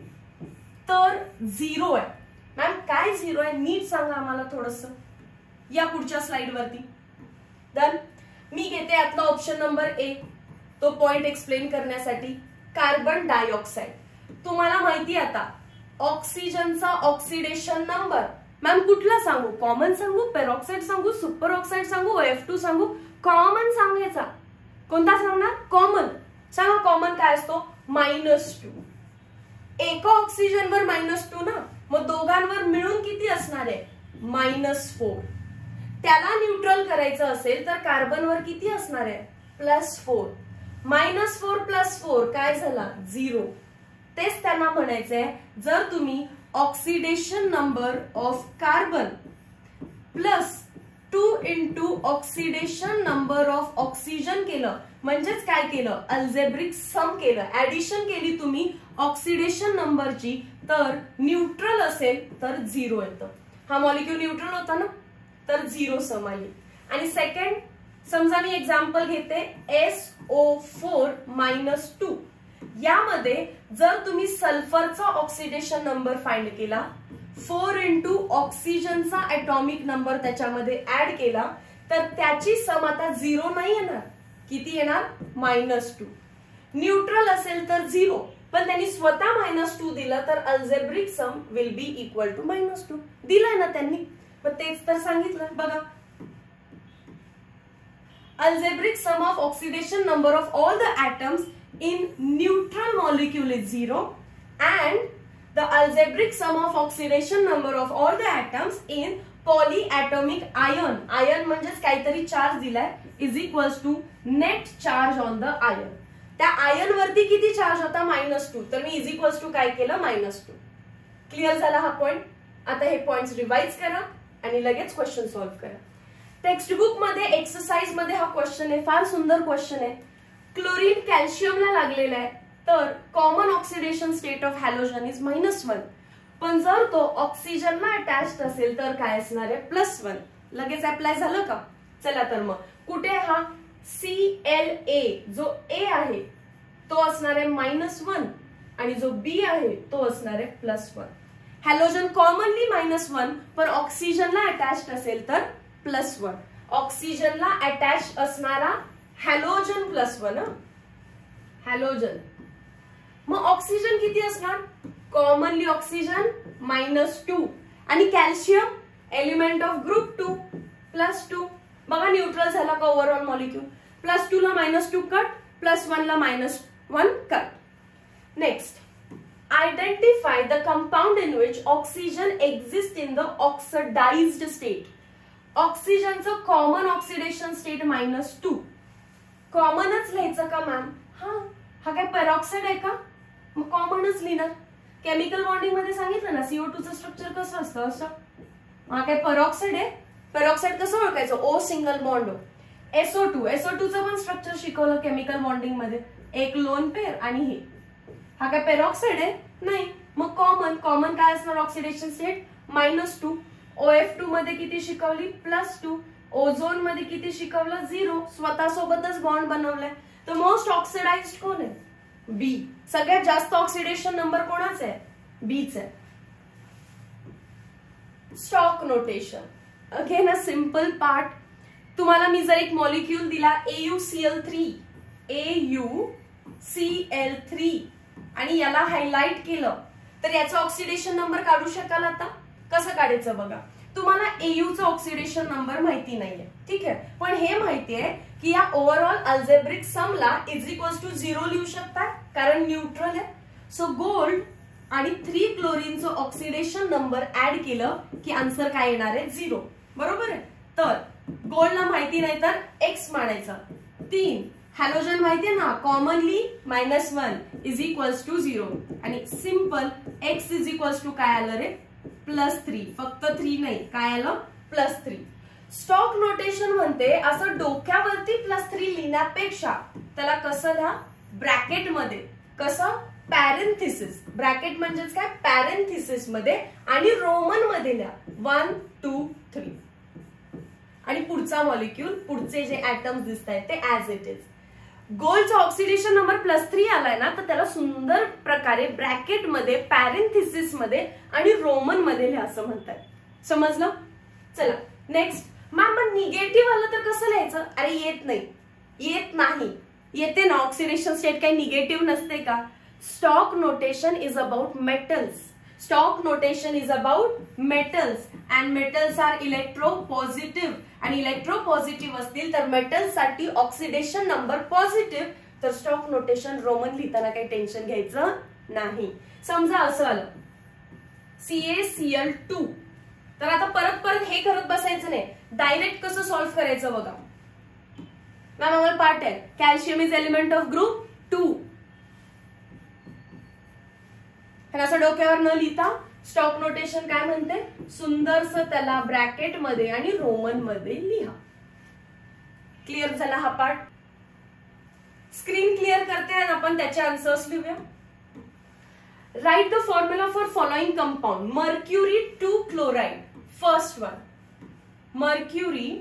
तर झिरो आहे. मॅम काय झिरो आहे, नीट सांगा आम्हाला थोडस या पुढच्या स्लाइड वरती. डन. मी घेते यातला ऑप्शन नंबर ए, तो पॉइंट एक्सप्लेन करण्यासाठी. कार्बन डायऑक्साइड, तुम्हाला माहिती आता ऑक्सिजनचा ऑक्सिडेशन नंबर, मॅम कुठला सांगू, कॉमन सांगू, पेरॉक्साइड सांगू, सुपर ऑक्साइड सांगू, ओ एफ टू सांगू, कॉमन सांगायचा. कोणता सांगणार, कॉमन. सांगा कॉमन काय असतो, मायनस टू. एका ऑक्सिजनवर मायनस टू ना, मग दोघांवर मिळून किती असणार आहे? Minus four. त्याला न्यूट्रल करायचं असेल तर कार्बनवर किती असणार आहे? Plus four. Minus four plus four काय झाला? झिरो. तेच त्यांना म्हणायचंय, जर तुम्ही oxidation number of carbon plus two into oxidation number of oxygen केलं, म्हणजेच काय केलं? अल्जेब्रिक सम केलं, ऍडिशन केली तुम्ही ऑक्सिडेशन नंबरची, तर न्यूट्रल असेल तर झिरो येतं. हा मॉलिक्यूल न्यूट्रल होता ना, तर झिरो सम आली. आणि सेकंड, समजा मी एक्झाम्पल घेते S O four minus two. यामध्ये जर तुम्ही सल्फरचा ऑक्सिडेशन नंबर फाइंड केला, फोर इंटू ऑक्सिजनचा ॲटॉमिक नंबर त्याच्यामध्ये ऍड केला, तर त्याची सम आता झिरो नाही येणार. किती येणार? Minus two. न्यूट्रल असेल तर झिरो, पण त्यांनी स्वतः मायनस टू दिलं, तर algebraic sum will be equal to minus two. दिलंय ना त्यांनी, पण तेच तर सांगितलं. बघा, algebraic sum of oxidation number of all the atoms in neutral molecule is zero and the algebraic sum of oxidation number of all the atoms in polyatomic ion, ion म्हणजेच काहीतरी चार्ज दिलाय, is equals to net charge on the ion. त्या ion वरती किती charge होता? Minus two. तर मी is equals to काय केलं? Minus two. क्लिअर झाला हा पॉइंट. आता हे पॉइंट्स रिवाइज करा आणि लगेच क्वेश्चन सॉल्व्ह करा. टेक्स्ट बुक मध्ये एक्सरसाइज मध्ये हा क्वेश्चन आहे, फार सुंदर क्वेश्चन आहे. क्लोरीन कॅल्शियमला लागलेला आहे, तर common oxidation state of halogen is minus one. पण जर तो ऑक्सिजनला अटॅच्ड असेल तर काय असणार आहे? Plus one. लगेच अप्लाय झालं का? चला तर मग कुठे हा सी एल ए जो ए आहे तो असणार आहे मायनस वन आणि जो बी आहे तो असणार आहे plus one. Halogen commonly minus one, पण ऑक्सिजनला अटॅच्ड असेल तर प्लस वन. ऑक्सिजनला अटॅच असणारा हॅलोजन प्लस वन. हॅलोजन. मग ऑक्सिजन किती असणार? कॉमनली ऑक्सिजन मायनस टू आणि calcium element of group two plus two. बघा न्यूट्रल झाला का ओव्हरऑल मॉलिक्यूल? प्लस टू ला minus two cut, plus one ला minus one cut. Next, identify the compound in which oxygen exist in the oxidized state. ऑक्सिजनचं common oxidation state minus two. कॉमनच लिहायचं का ma'am? हा हा काय पेरॉक्साइड आहे का? मग कॉमनच लिहिणार. केमिकल बॉन्डिंग मध्ये सांगितलं ना सीओ टू चं स्ट्रक्चर कसं असतं, असं. हा काय पेरॉक्साइड आहे? पेरॉक्साइड कसं ओळखायचं? O single bond. S O two, S O two चं पण स्ट्रक्चर शिकवलं केमिकल बॉन्डिंग मध्ये, एक लोन पेअर आणि हे. हा काय पेरॉक्साइड आहे? नाही. मग कॉमन, कॉमन काय असणार oxidation state? Minus two. O F two मध्ये किती शिकवली? Plus two. ओझोन मध्ये किती शिकवलं? झिरो. स्वतः सोबतच बॉन्ड बनवलाय. तर मोस्ट ऑक्सिडाइज्ड कोण आहे? बी. सगळ्यात जास्त ऑक्सिडेशन नंबर कोणाचा आहे? बीच आहे. Stock notation again a simple part. तुम्हाला मी जर एक मॉलिक्यूल दिला A U C L three, A U C L three आणि याला हायलाइट केलं, तर याचा ऑक्सिडेशन नंबर काढू शकाल? आता कसं काढायचं बघा. तुम्हाला एयूचा ऑक्सिडेशन नंबर माहिती नाहीये, ठीक आहे, पण हे माहितीये की या ओव्हरऑल अल्जेब्रिक समला इज इक्वल्स टू झिरो लिहू शकतात कारण न्यूट्रल आहे. सो गोल्ड आणि थ्री क्लोरीनचं ऑक्सिडेशन नंबर ऍड केलं की आन्सर काय येणार आहे? झिरो. बरोबर आहे. तर गोल्डला माहिती नाही तर एक्स मानायचा. तीन हॅलोजन माहितीये ना, commonly minus one is equals to zero आणि simple X is equals to काय आलं रे? Plus three. फक्त थ्री नाही, काय आलं? Plus three. स्टॉक नोटेशन म्हणते असं डोक्यावरती प्लस थ्री लिहिण्यापेक्षा त्याला कसं लिहा? ब्रॅकेट मध्ये. कसं? पॅरेंथिसिस. ब्रॅकेट म्हणजेच काय? पॅरेंथिसिस मध्ये आणि रोमन मध्ये लिहा वन टू थ्री आणि पुढचा मॉलिक्यूल, पुढचे जे ऍटम्स दिसत आहेत ते ऍज इट इज. गोल्डचा ऑक्सिडेशन नंबर प्लस थ्री आलाय ना, तर त्याला सुंदर प्रकारे ब्रॅकेट मध्ये, पॅरेंथिसिस मध्ये आणि रोमन मध्ये लिहा असं म्हणतात. समजलं? चला नेक्स्ट. मॅम पण निगेटिव्ह आलं तर कसं लिहायचं? अरे येत नाही, येत नाही. येते ना, ऑक्सिडेशन स्टेट काही निगेटिव्ह नसते का? Stock notation is about metals. Stock notation is about metals and metals are electropositive. आणि इलेक्ट्रो पॉझिटिव्ह असतील तर मेटल्स साठी ऑक्सिडेशन नंबर पॉझिटिव्ह. तर स्टॉक नोटेशन रोमन लिहिताना काही टेन्शन घ्यायचं नाही. समजा असं आलं C A C L two, तर आता परत परत हे करत बसायचं नाही, डायरेक्ट कसं सॉल्व्ह करायचं बघा. मॅम आम्हाला पार्ट आहे calcium is element of group two. असं डोक्यावर न लिहिता स्टॉक नोटेशन काय म्हणते, सुंदरस त्याला ब्रॅकेट मध्ये आणि रोमन मध्ये लिहा. क्लिअर झाला हा पार्ट. स्क्रीन क्लिअर करते आणि आपण त्याचे आन्सर्स लिहूया. Write the formula for following compound. Mercury two chloride. First one mercury,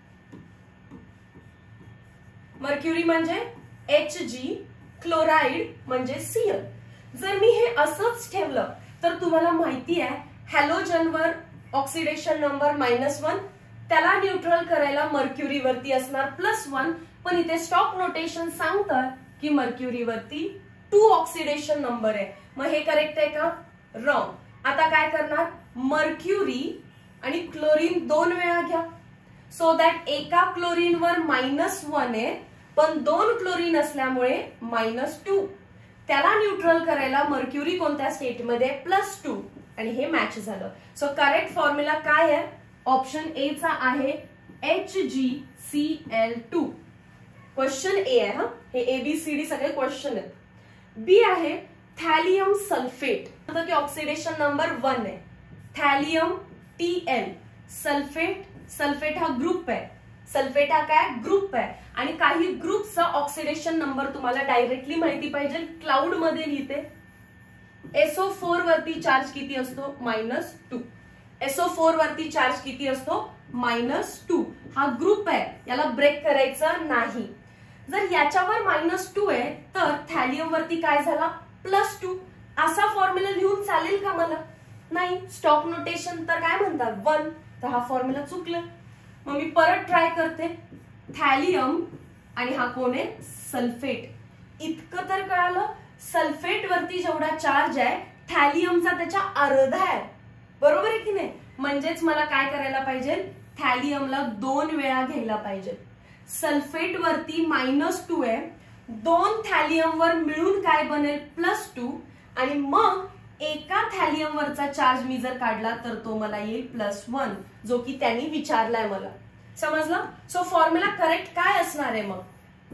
mercury म्हणजे एच जी, क्लोराइड म्हणजे सीएल. जर मी हे असंच ठेवलं तर तुम्हाला माहिती आहे हॅलोजनवर ऑक्सिडेशन नंबर मायनस वन, त्याला न्यूट्रल करायला मर्क्युरी वरती असणार प्लस वन, पण इथे स्टॉक नोटेशन सांगतात की मर्क्युरी वरती टू ऑक्सिडेशन नंबर आहे. मग हे करेक्ट आहे का, रॉंग. आता काय करणार, मर्क्युरी आणि क्लोरीन दोन वेळा घ्या, सो दॅट एका क्लोरीन वर मायनस वन आहे पण दोन क्लोरीन असल्यामुळे मायनस टू. त्याला न्यूट्रल करायला मर्क्युरी कोणत्या स्टेटमध्ये, प्लस टू, आणि हे मॅच झालं. सो करेक्ट फॉर्म्युला काय आहे, ऑप्शन ए चा आहे H G C L two. Question A आहे हा, हे एबीसीडी सगळे क्वेश्चन आहेत. बी आहे थॅलियम सल्फेट, की ऑक्सिडेशन नंबर वन आहे. Thallium T L, sulphate, sulphate हा ग्रुप आहे, सल्फेट हा काय ग्रुप आहे, आणि काही ग्रुपचा ऑक्सिडेशन नंबर तुम्हाला डायरेक्टली माहिती पाहिजे, क्लाउड मध्ये लिहिते. एसओ फोर वरती चार्ज किती असतो, मायनस टू. एसओ फोर वरती चार्ज किती असतो, मायनस टू. हा ग्रुप आहे, याला ब्रेक करायचं नाही. जर याच्यावर मायनस टू आहे तर थॅलियम वरती काय झाला, प्लस टू. असा फॉर्म्युला लिहून चालेल का मला, नाही. स्टॉक नोटेशन तर काय म्हणतात, वन, तर हा फॉर्म्युला चुकला. मग मी परत ट्राय करते. थॅलियम आणि हा कोण आहे, सल्फेट. इतकं तर कळालं, सल्फेट वरती जेवढा चार्ज आहे थॅलियमचा त्याच्या अर्धा आहे, बरोबर आहे की नाही. म्हणजेच मला काय करायला पाहिजे, थॅलियमला दोन वेळा घ्यायला पाहिजे. सल्फेट वरती मायनस टू आहे, दोन थॅलियम वर मिळून काय बनेल, प्लस टू, आणि मग एका थॅलियम वरचा चार्ज मी जर काढला तर तो मला येईल प्लस वन, जो की त्यांनी विचारलाय मला. समजलं. सो फॉर्म्युला करेक्ट काय असणार आहे मग,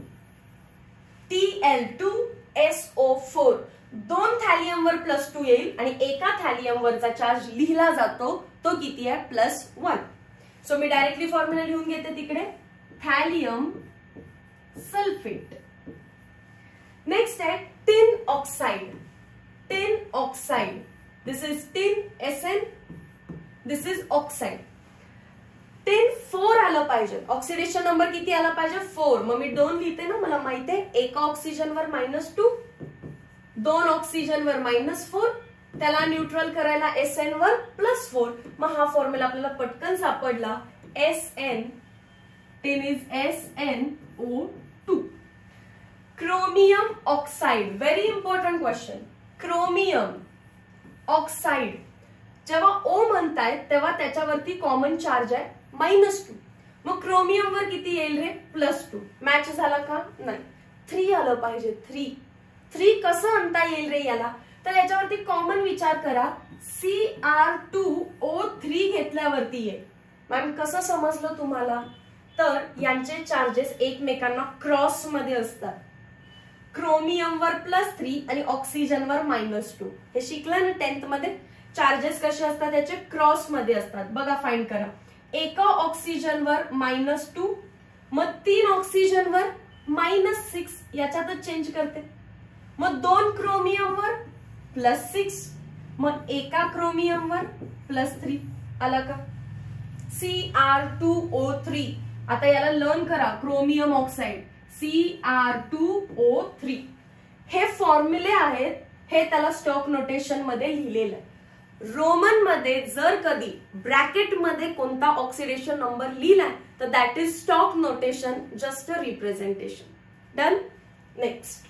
T L two S O four. दोन थॅलियम वर प्लस टू येईल आणि एका थॅलियम वरचा चार्ज लिहिला जातो तो किती आहे, प्लस वन. सो मी डायरेक्टली फॉर्म्युला लिहून घेते तिकडे, थॅलियम सल्फेट. नेक्स्ट आहे tin oxide. Tin oxide, this is tin S N, this is oxide. Tin four आलं पाहिजे, ऑक्सिडेशन नंबर किती आला पाहिजे, फोर. मग मी दोन लिहिते ना, मला माहिती आहे एका ऑक्सिजन वर मायनस टू, दोन ऑक्सिजन वर मायनस फोर, त्याला न्यूट्रल करायला एस एन वर प्लस फोर. मग हा फॉर्म्युला आपल्याला पटकन सापडला, S N, tin is S N O two. Chromium oxide, very important question. Chromium oxide, जेव्हा ओ म्हणतायत तेव्हा त्याच्यावरती कॉमन चार्ज आहे मायनस टू. मग क्रोमियम वर किती येईल रे, प्लस टू. मॅच झाला का, नाही. थ्री आलं पाहिजे, थ्री. थ्री कसं आणता येईल रे याला, तर याच्यावरती कॉमन विचार करा, C R two O three घेतल्यावरती येईल. मॅम कसं समजलं तुम्हाला, तर यांचे चार्जेस एकमेकांना क्रॉस मध्ये असतात. क्रोमियम वर प्लस थ्री आणि ऑक्सिजन वर मायनस टू. हे शिकलं ना टेन्थ मध्ये, चार्जेस कसे असतात त्याचे क्रॉस मध्ये असतात. बघा फाइंड करा, एका ऑक्सिजन वर मायनस टू, मग तीन ऑक्सिजन वर मायनस सिक्स, याच्यातच चेंज करते. मग दोन क्रोमियम वर प्लस सिक्स, मग एका क्रोमियम वर प्लस थ्री. आला का, C R two O three. आता याला लर्न करा, chromium oxide C R two O three. हे फॉर्म्युले आहेत, हे त्याला स्टॉक नोटेशन मध्ये लिहिलेलं आहे. रोमन मध्ये जर कधी ब्रॅकेट मध्ये कोणता ऑक्सिडेशन नंबर लिहिलाय तर that is stock notation, just a representation. Done. Next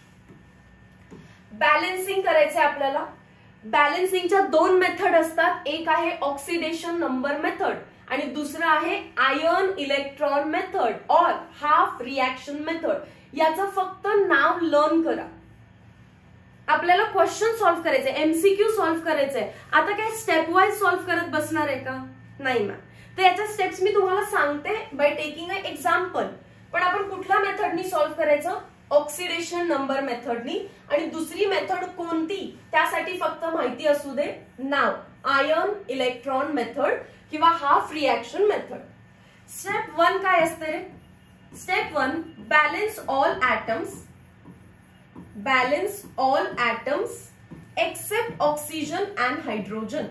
balancing करायचे आपल्याला. बॅलन्सिंगच्या दोन मेथड असतात, एक आहे ऑक्सिडेशन नंबर मेथड आणि दुसरं आहे आयन इलेक्ट्रॉन मेथड और हाफ रिएक्शन मेथड. याचं फक्त नाव लर्न करा. आपल्याला क्वेश्चन सॉल्व्ह करायचे, एमसीक्यू सॉल्व्ह करायचंय. आता काय स्टेप वाईज सॉल्व्ह करत बसणार आहे का? नाही मॅम. तर याच्या स्टेप्स मी तुम्हाला सांगते बाय टेकिंग अ एक्झाम्पल. पण आपण कुठल्या मेथडनी सॉल्व्ह करायचं? ऑक्सिडेशन नंबर मेथडनी. आणि दुसरी मेथड कोणती त्यासाठी फक्त माहिती असू दे नाव, आयन इलेक्ट्रॉन मेथड किंवा half reaction method. Step one काय असते रे? Step one, balance all atoms. Balance all atoms except oxygen and hydrogen.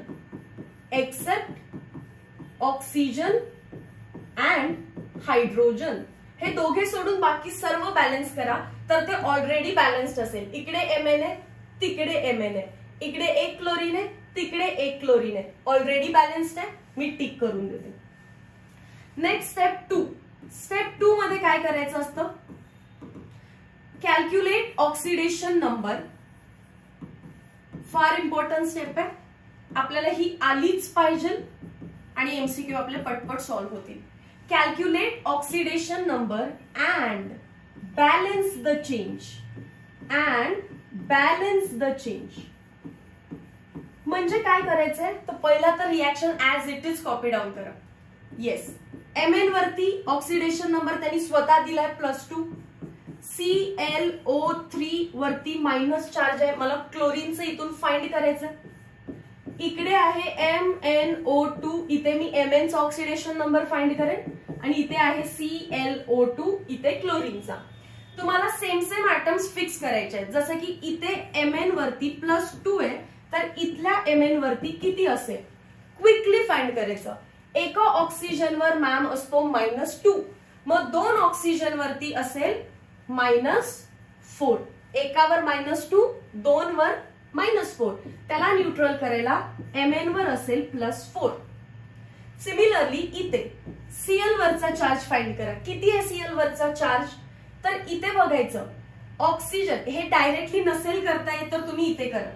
Except oxygen and hydrogen. हे दोघे सोडून बाकी सर्व बॅलन्स करा तर ते ऑलरेडी बॅलन्स्ड असेल. इकडे एम एन आहे, तिकडे एम एन आहे, इकडे एक क्लोरीन आहे, तिकडे एक क्लोरीन आहे, ऑलरेडी बॅलन्स्ड आहे. मी टिक करून देते. Next step two. Step two मध्ये काय करायचं असतं? Calculate oxidation number. फार इम्पॉर्टंट स्टेप आहे, आपल्याला ही आलीच पाहिजे आणि एमसीक्यू आपले पटपट सॉल्व्ह होतील. Calculate oxidation number and balance the change. And balance the change म्हणजे काय करायचंय? तर पहिला तर reaction as it is copy down करा. येस, एम एन वरती ऑक्सिडेशन नंबर त्यांनी स्वतः दिलाय plus two. C L O three वरती मायनस चार्ज आहे, मला क्लोरीनचं इथून फाइंड करायचं. इकडे आहे एम एन ओ टू, इथे मी एम एनचा ऑक्सिडेशन नंबर फाइंड करेन आणि इथे आहे सी एल ओ टू, इथे क्लोरीनचा. तुम्हाला सेम सेम ऍटम्स फिक्स करायचे आहेत. जसं की इथे एम एन वरती प्लस टू आहे तर इथल्या एम एन वरती किती असेल क्विकली फाइंड करायचं. एका ऑक्सिजनवर मॅम असतो मायनस टू, मग दोन ऑक्सिजन वरती असेल मायनस फोर. एकावर मायनस टू, दोन वर मायनस फोर. त्याला न्यूट्रल करायला एम एन वर असेल प्लस फोर. सिमिलरली इथे सीएल वरचा चार्ज फाइंड करा. किती आहे सीएल वरचा चार्ज? तर इथे बघायचं ऑक्सिजन, हे डायरेक्टली नसेल करता येत तर तुम्ही इथे करा.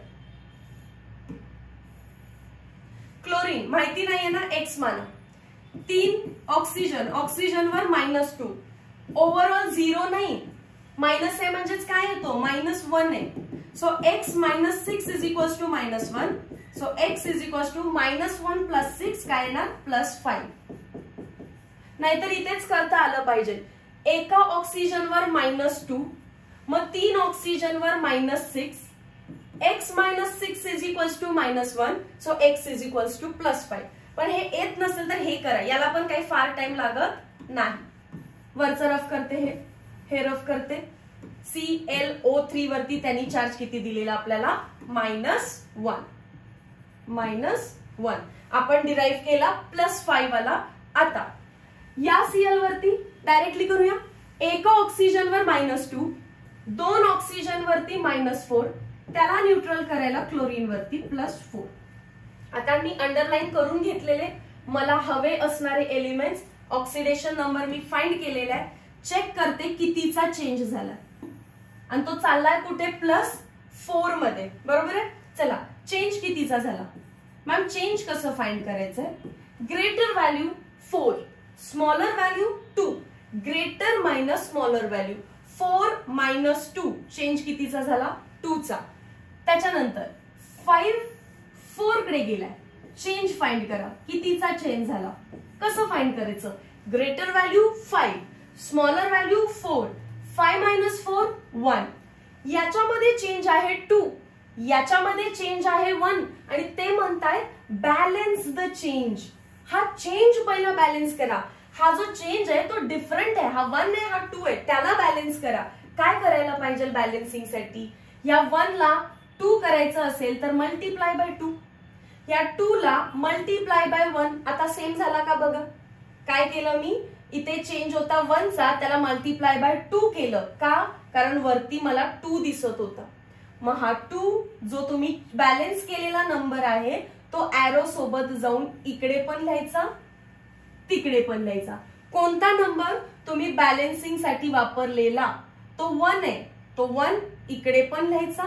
क्लोरीन माहिती नाहीये ना, एक्स माना. तीन ऑक्सिजन, ऑक्सिजनवर मायनस टू. ओव्हरऑल झिरो नाही, मायनस आहे म्हणजेच काय येतो? मायनस वन आहे. So X minus six is equals to minus one. So X is equals to minus one plus six काय येणार? Plus five. नाहीतर इथेच करता आलं पाहिजे. एका ऑक्सिजनवर मायनस टू, मग तीन ऑक्सिजनवर minus six. X minus six is equals to minus one. So X is equals to plus five. पण हे येत नसेल तर हे करा, याला पण काही फार टाइम लागत नाही. वरचं रफ करते, हे हे रफ करते. सी एल ओ थ्री वरती त्यांनी चार्ज किती दिलेला आपल्याला? Minus one. मायनस वन आपण डिराईव्ह केला, प्लस फाईव्ह वाला. आता या सीएल वरती डायरेक्टली करूया. एका ऑक्सिजनवर मायनस टू, दोन ऑक्सिजन वरती मायनस फोर, त्याला न्यूट्रल करायला क्लोरीन वरती प्लस फोर. आता मी अंडरलाईन करून घेतलेले मला हवे असणारे एलिमेंट्स, ऑक्सिडेशन नंबर मी फाइंड केलेला आहे. चेक करते कितीचा चेंज झाला आणि तो चाललाय कुठे? प्लस फोर मध्ये. बरोबर आहे. चला, चेंज कितीचा झाला मॅम? चेंज कसं फाइंड करायचंय? Greater value four, smaller value two. Greater minus smaller value. Four minus two, change कितीचा झाला? टू चा. त्याच्यानंतर फाईव्ह फोर कडे गेलाय, चेंज फाइंड करा. कितीचा चेंज झाला? कसं फाइंड करायचं? Greater value five, smaller value four. Five minus four one. याच्यामध्ये चेंज आहे टू, याच्यामध्ये चेंज आहे वन आणि ते म्हणतायत बॅलन्स द चेंज. हा चेंज पहिला बॅलन्स करा. हा जो चेंज आहे तो डिफरंट आहे, हा वन आहे, हा टू आहे, त्याला बॅलन्स करा. काय करायला पाहिजे बॅलन्सिंग साठी? या वन ला टू करायचं असेल तर मल्टिप्लाय बाय टू. या टू ला मल्टिप्लाय बाय वन. आता सेम झाला का बघा? काय केलं मी? इथे चेंज होता वनचा, त्याला मल्टिप्लाय बाय टू केलं. का? कारण वरती मला टू दिसत होता. मग हा टू जो तुम्ही बॅलन्स केलेला नंबर आहे तो एरो सोबत जाऊन इकडे पण लिहायचा, तिकडे पण लिहायचा. कोणता नंबर तुम्ही बॅलन्सिंग साठी वापरलेला तो वन आहे, तो वन इकडे पण लिहायचा,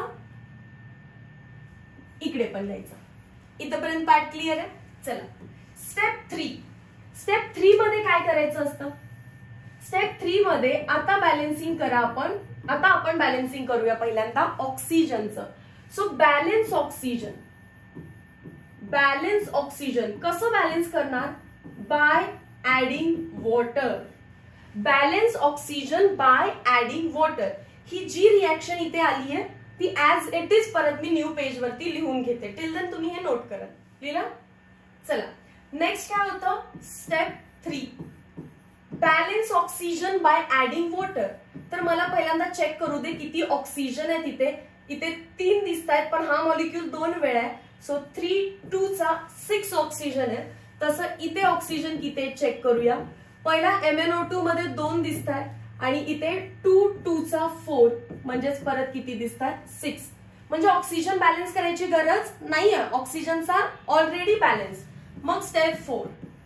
इकडे पण लिहायचा. इथपर्यंत पार्ट क्लिअर आहे. चला, स्टेप थ्री. स्टेप थ्री मध्ये काय करायचं असतं? स्टेप थ्री मध्ये आता बॅलन्सिंग करा आपण. आता आपण बॅलन्सिंग करूया पहिल्यांदा ऑक्सिजनचं. So balance oxygen, balance oxygen कसं बॅलन्स करणार? By adding water. Balance oxygen by adding water. ही जी रिएक्शन इथे आली आहे ती ऍज इट इज परत मी न्यू पेज वरती लिहून घेते. टिल देन तुम्ही हे नोट करा. लिहिलं? चला नेक्स्ट काय होतं? Step three, balance oxygen by adding water. तर मला पहिल्यांदा चेक करू दे किती ऑक्सिजन आहे तिथे. इथे तीन दिसत आहेत पण हा मॉलिक्यूल दोन वेळा आहे. सो थ्री टू चा सिक्स ऑक्सिजन आहे. तसं इथे ऑक्सिजन किती आहे चेक करूया. पहिला एम एन ओ टू मध्ये दोन दिसत आहेत आणि इथे टू टू चा फोर म्हणजेच परत किती दिसतात? सिक्स. म्हणजे ऑक्सिजन बॅलन्स करायची गरज नाहीये, ऑक्सिजनचा ऑलरेडी बॅलन्स. मग step four,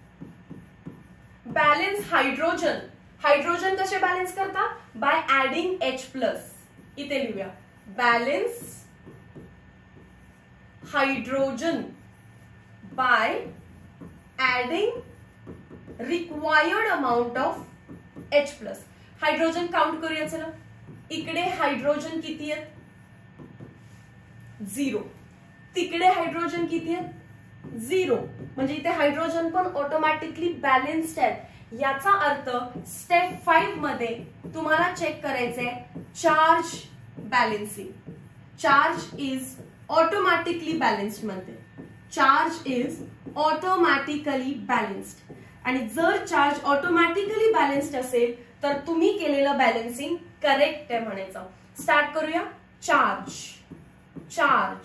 balance hydrogen. Hydrogen कसे बॅलन्स करता? By adding H plus. इथे लिहूया balance hydrogen by adding required amount of H plus. Hydrogen count करूया. चला इकडे हायड्रोजन किती आहेत? झिरो. तिकडे हायड्रोजन किती आहेत? झिरो. म्हणजे इथे हायड्रोजन पण ऑटोमॅटिकली बॅलन्स्ड आहेत. याचा अर्थ स्टेप फाईव्ह मध्ये तुम्हाला चेक करायचंय charge balancing. Charge is automatically balanced म्हणते. Charge is automatically balanced. आणि जर चार्ज ऑटोमॅटिकली बॅलन्स्ड असेल तर तुम्ही केलेलं बॅलन्सिंग करेक्ट आहे म्हणायचं. स्टार्ट करूया. Charge, charge.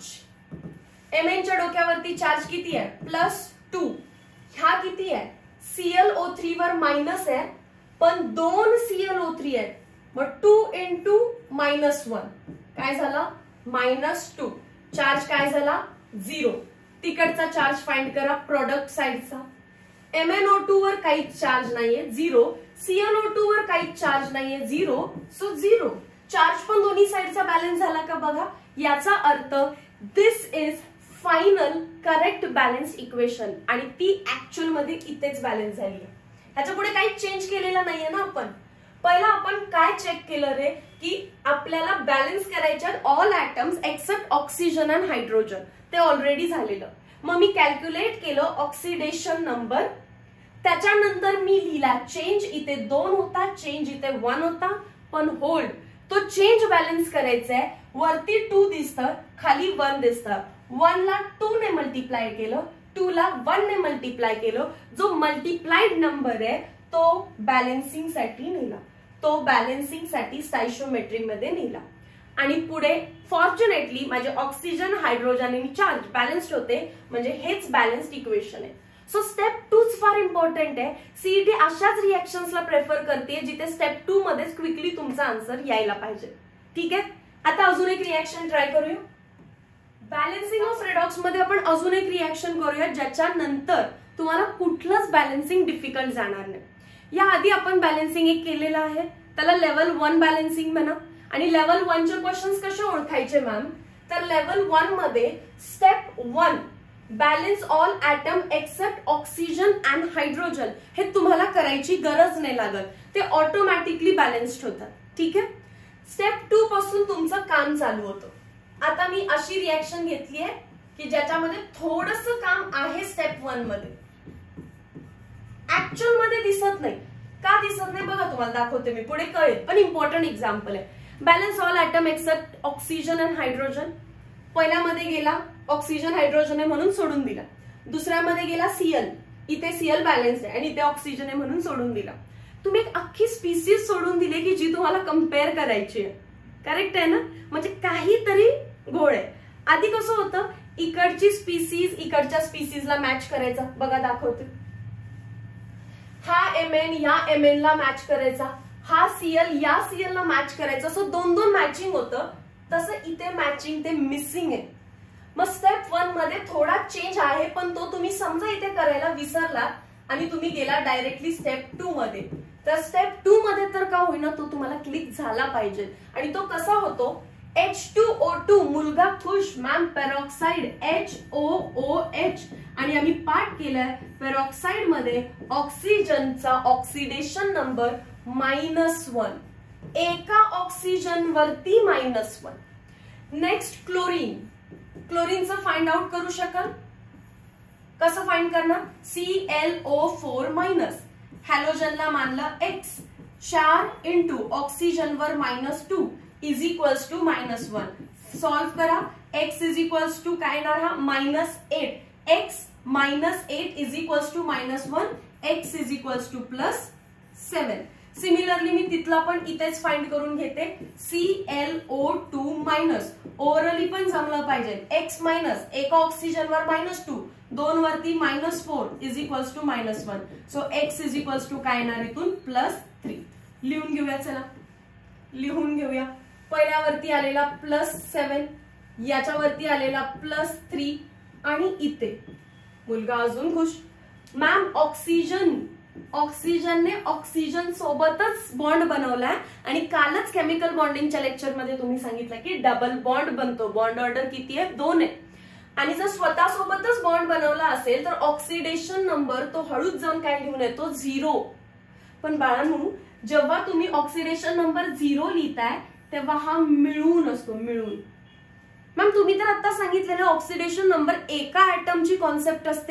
एम एनच्या डोक्यावरती चार्ज किती आहे? Plus two. ह्या किती आहे? सीएलओ थ्री वर मायनस आहे पण दोन सीएलओ थ्री आहेत. मग टू इंटू मायनस वन काय झाला? Minus to. चार्ज काय झाला? झिरो. तिकडचा चार्ज फाइंड करा प्रोडक्ट साइडचा. एम एन ओ टू वर काहीच चार्ज नाहीये, झिरो. सीएलओ टू वर काहीच चार्ज नाहीये, झिरो. So zero. चार्ज पण दोन्ही साइडचा बॅलन्स झाला का बघा. याचा अर्थ this is final correct balance equation आणि ती ऍक्च्युअल मध्ये इथेच बॅलन्स झाली आहे. ह्याच्या पुढे काही चेंज केलेला नाहीये ना आपण. पहिला आपण काय चेक केलं रे की आपल्याला बॅलन्स करायचे all atoms except oxygen and hydrogen. ते ऑलरेडी झालेलं. मग मी कॅल्क्युलेट केलं ऑक्सिडेशन नंबर. त्याच्यानंतर मी लिहिला चेंज. इथे दोन होता, चेंज इथे वन होता. पण होल्ड, तो चेंज बॅलन्स करायचा आहे. वरती टू दिसतं, खाली वन दिसतं. वन ला टू ने मल्टिप्लाय केलं, टू ला वन ने मल्टिप्लाय केलं. जो मल्टिप्लाइड नंबर आहे तो बॅलन्सिंग साठी नेला. तो बॅलन्सिंग साठी स्टायशिओमेट्री मध्ये नेला. आणि पुढे फॉर्च्युनेटली माझे ऑक्सिजन, हायड्रोजन आणि चार्ज बॅलन्स्ड होते. म्हणजे हेच बॅलन्स्ड इक्वेशन आहे. सो स्टेप टूच फार इम्पॉर्टंट आहे. सीईटी अशाच रिएक्शन्सला प्रेफर करते जिथे स्टेप टू मध्येच क्विकली तुमचा आन्सर यायला पाहिजे. ठीक आहे. आता अजून एक रिएक्शन ट्राय करूया. बॅलन्सिंग ऑफ रेडॉक्स मध्ये आपण अजून एक रिएक्शन करूया ज्याच्यानंतर तुम्हाला कुठलंच बॅलन्सिंग डिफिकल्ट जाणार नाही. या आधी आपण बॅलन्सिंग एक केलेलं आहे, त्याला लेवल वन बॅलन्सिंग म्हणा. आणि लेवल वनचे क्वेश्चन्स कसे ओळखायचे मॅम? तर लेवल वन मध्ये step one balance all atom except oxygen and hydrogen. हे तुम्हाला करायची गरज नाही लागत, ते ऑटोमॅटिकली बॅलन्स्ड होतात. ठीक आहे. स्टेप टू पासून तुमचं काम चालू होतं. आता मी अशी रिएक्शन घेतली आहे की ज्याच्यामध्ये थोडस काम आहे स्टेप वन मध्ये, ऍक्च्युअल मध्ये दिसत नाही. का दिसत नाही बघा, तुम्हाला दाखवते मी, पुढे कळेल. पण इम्पॉर्टंट एक्झाम्पल आहे. Balance all atom except oxygen and hydrogen. पहिल्यामध्ये गेला ऑक्सिजन हायड्रोजन आहे म्हणून सोडून दिला. दुसऱ्यामध्ये गेला सीएल, इथे सीएल बॅलन्स आहे आणि इथे ऑक्सिजन आहे म्हणून सोडून दिला. तुम्ही एक अख्खी स्पीसीज सोडून दिली की जी तुम्हाला कम्पेअर करायची आहे. करेक्ट आहे ना? म्हणजे काहीतरी घोळ आहे. आधी कसं होतं, इकडची स्पीसीज इकडच्या स्पीसीजला मॅच करायचा. बघा दाखवते. हा एम एन या एम एन ला मॅच करायचा, हा सीएल या सीएल ला मॅच करायचा. सो दोन दोन मॅचिंग होतं. तसं इथे मॅचिंग ते मिसिंग आहे. मग स्टेप वन मध्ये थोडा चेंज आहे पण तो तुम्ही समजा इथे करायला विसरला आणि तुम्ही गेला डायरेक्टली स्टेप टू मध्ये. तर स्टेप टू मध्ये तर का होईना तो तुम्हाला क्लिक झाला पाहिजे. आणि तो कसा होतो? एच टू ओ टू, मुलगा खुश ma'am, peroxide H O O H. आणि आम्ही पाठ केलाय पेरॉक्साइड मध्ये ऑक्सिजनचा ऑक्सिडेशन नंबर मायनस वन. एका ऑक्सिजन वरती मायनस वन. Next chlorine. क्लोरीनचं फाइंड आउट करू शकाल? कसं फाइंड करणार? C L O four minus, हॅलोजनला मानलं एक्स, चार इंटू ऑक्सिजन वर minus two is equals to minus one. Solve करा. एक्स इज इक्वल्स टू काय येणार हा? Minus eight. X minus eight is equals to minus one. X is equals to plus seven. Similarly मी तिथला पण इथेच find करून घेते. C L O two minus, ओव्हरऑली पण जमलं पाहिजे. एक्स मायनस एका ऑक्सिजन वर मायनस टू, दोन वरती minus four is equals to minus one. So X is equals to काय येणार इथून? Plus three. लिहून घेऊया. चला लिहून घेऊया. पहिल्यावरती आलेला प्लस सेवन, याच्यावरती आलेला प्लस थ्री, आणि इथे मुलगा अजून खुश. मॅम ऑक्सिजन, ऑक्सिजनने ऑक्सिजन सोबतच बॉन्ड बनवलाय आणि कालच केमिकल बॉन्डिंगच्या लेक्चरमध्ये तुम्ही सांगितलं की डबल बॉन्ड बनतो. बॉन्ड ऑर्डर किती आहे? दोन आहे. आणि जर स्वतः सोबतच बॉन्ड बनवला असेल तर ऑक्सिडेशन नंबर तो हळूच जाऊन काय लिहून येतो? झिरो. पण बाळांनो, जेव्हा तुम्ही ऑक्सिडेशन नंबर झिरो लिहिताय तेव्हा हा मिळून असतो, मिळून. मॅम तुम्ही तर आता सांगितलेलं ऑक्सिडेशन नंबर एका ऍटमची कॉन्सेप्ट असते.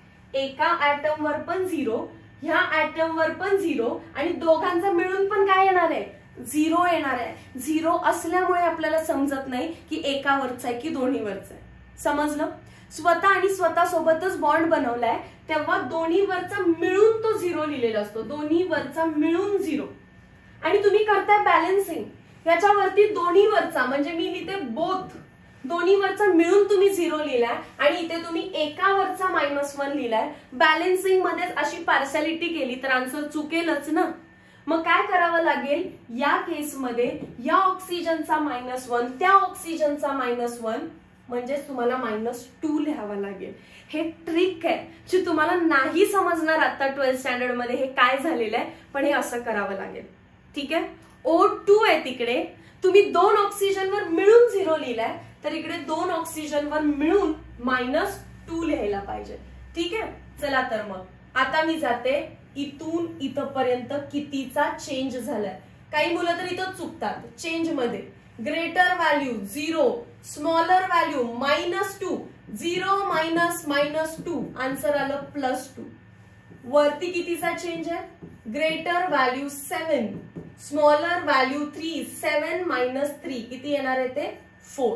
एका ऍटम वर पण झिरो, ह्या ऍटम वर पण झिरो, आणि दोघांचा मिळून पण काय येणार आहे? झिरो येणार आहे. झिरो असल्यामुळे आपल्याला समजत नाही की एकावरचा आहे की दोन्हीवरचा आहे. समजलं? स्वतः आणि स्वतः सोबतच बॉन्ड बनवलाय तेव्हा दोन्ही वरचा मिळून तो झिरो लिहिलेला असतो. दोन्ही वरचा मिळून झिरो. आणि तुम्ही करताय बॅलन्सिंग, याच्यावरती दोन्ही वरचा म्हणजे मी लिहिते बोथ, दोन्ही वरचा मिळून तुम्ही झिरो लिहिलाय आणि इथे तुम्ही एकावरचा मायनस वन लिहिलाय. बॅलन्सिंग मध्येच अशी पार्शालिटी केली तर आन्सर चुकेलच ना. मग काय करावं लागेल? या केसमध्ये या ऑक्सिजनचा मायनस वन, त्या ऑक्सिजनचा मायनस वन, म्हणजेच तुम्हाला मायनस टू लिहावा लागेल. हे ट्रिक आहे जी तुम्हाला नाही समजणार आता ट्वेल्थ स्टँडर्ड मध्ये हे काय झालेलं आहे, पण हे असं करावं लागेल. ठीक आहे. ओ टू आहे तिकडे, तुम्ही दोन ऑक्सिजनवर मिळून झिरो लिहिलाय तर इकडे दोन ऑक्सिजनवर मिळून मायनस टू लिहायला पाहिजे. ठीक आहे. चला तर मग आता मी जाते इथून इथपर्यंत कितीचा चेंज झालाय. काही मुलं तर इथं चुकतात चेंज मध्ये. Greater value zero, smaller value minus two, zero minus minus two, answer आलं प्लस टू. वरती कितीचा चेंज आहे? Greater value seven, smaller value three, seven minus three किती येणार आहे ते? फोर.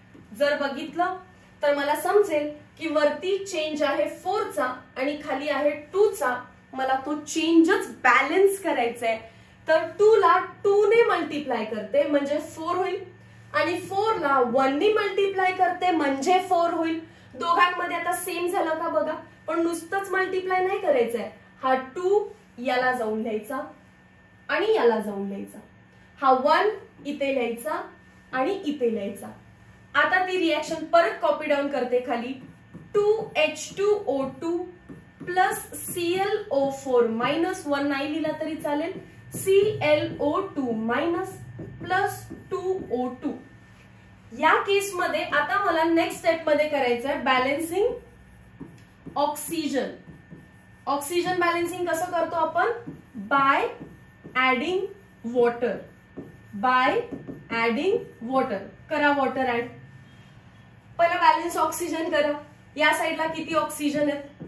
जर बघितलं तर मला समजेल की वरती चेंज आहे फोरचा आणि खाली आहे टूचा. मला तो चेंजच बॅलन्स करायचा आहे. तर टू ला टू ने मल्टिप्लाय करते म्हणजे फोर होईल, आणि फोर ला वन ने मल्टिप्लाय करते म्हणजे फोर होईल. दोघांमध्ये आता सेम झालं का बघा. पण नुसतंच मल्टिप्लाय नाही करायचंय. हा टू याला जाऊन लिहायचा आणि याला जाऊन लिहायचा. हा वन इथे लिहायचा आणि इथे लिहायचा. आता ती रिएक्शन परत कॉपी डाऊन करते खाली. Two H two O two plus C L O four minus one नाही लिहिला तरी चालेल. C L O two minus plus two O two. या केसमध्ये आता मला नेक्स्ट स्टेप मध्ये करायचं आहे बॅलन्सिंग ऑक्सिजन. ऑक्सिजन बॅलन्सिंग कसं करतो आपण? By adding water. By adding water. करा वॉटर ऍड. पहिला बॅलन्स ऑक्सिजन करा. या साईडला किती ऑक्सिजन आहेत?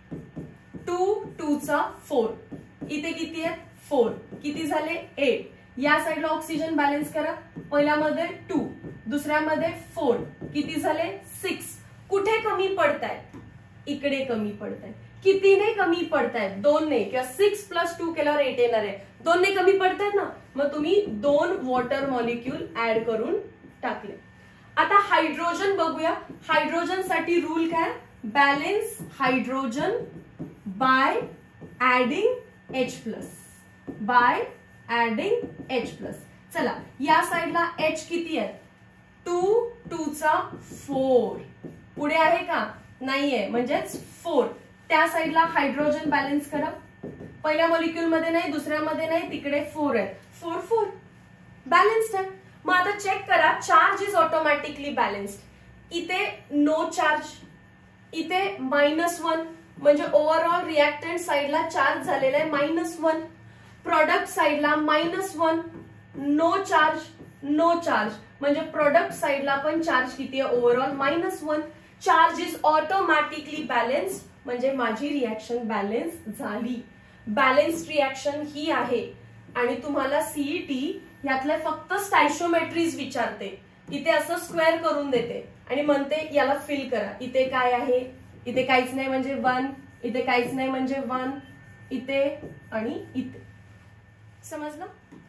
टू, टू चा फोर. इथे किती आहेत? फोर. किती झाले? एट. या साईडला ऑक्सिजन बॅलन्स करा. पहिल्यामध्ये टू, दुसऱ्यामध्ये फोर. किती झाले? सिक्स. कुठे कमी पडतायत? इकडे कमी पडतायत. कितीने कमी पडतायत? दोन ने. किंवा सिक्स प्लस टू केल्यावर एट येणार आहे. दोन ने कमी पडतायत ना, मग तुम्ही दोन वॉटर मॉलिक्यूल ऍड करून टाकले. आता हायड्रोजन बघूया. हायड्रोजन साठी रूल काय? Balance hydrogen by adding H plus. By adding H plus. चला या साईडला एच किती आहे? टू, टू चा फोर. पुढे आहे का? नाहीये, म्हणजेच फोर. त्या साईडला हायड्रोजन बॅलन्स करा. पहिल्या मॉलिक्यूल मध्ये नाही, दुसऱ्यामध्ये नाही, तिकडे फोर आहे. फोर फोर बॅलन्स्ड आहे. मग आता चेक करा. Charge is automatically balanced. इथे नो चार्ज, इथे मायनस वन, म्हणजे ओव्हरऑल रिएक्टंट साईडला चार्ज झालेला आहे मायनस वन. प्रोडक्ट साईडला minus one, no charge, no charge. म्हणजे प्रोडक्ट साइडला पण चार्ज किती आहे overall minus one. Charge is automatically balance म्हणजे माझी रिॲक्शन बॅलन्स झाली. बॅलन्स्ड रिॲक्शन ही आहे. आणि तुम्हाला सीईटी यातले फक्त स्टायशोमेट्रीज विचारते. इथे असं स्क्वेअर करून देते आणि म्हणते याला फिल करा. इथे काय आहे, इथे काहीच नाही म्हणजे वन, इथे काहीच नाही म्हणजे वन, इथे आणि इथे. समजलं?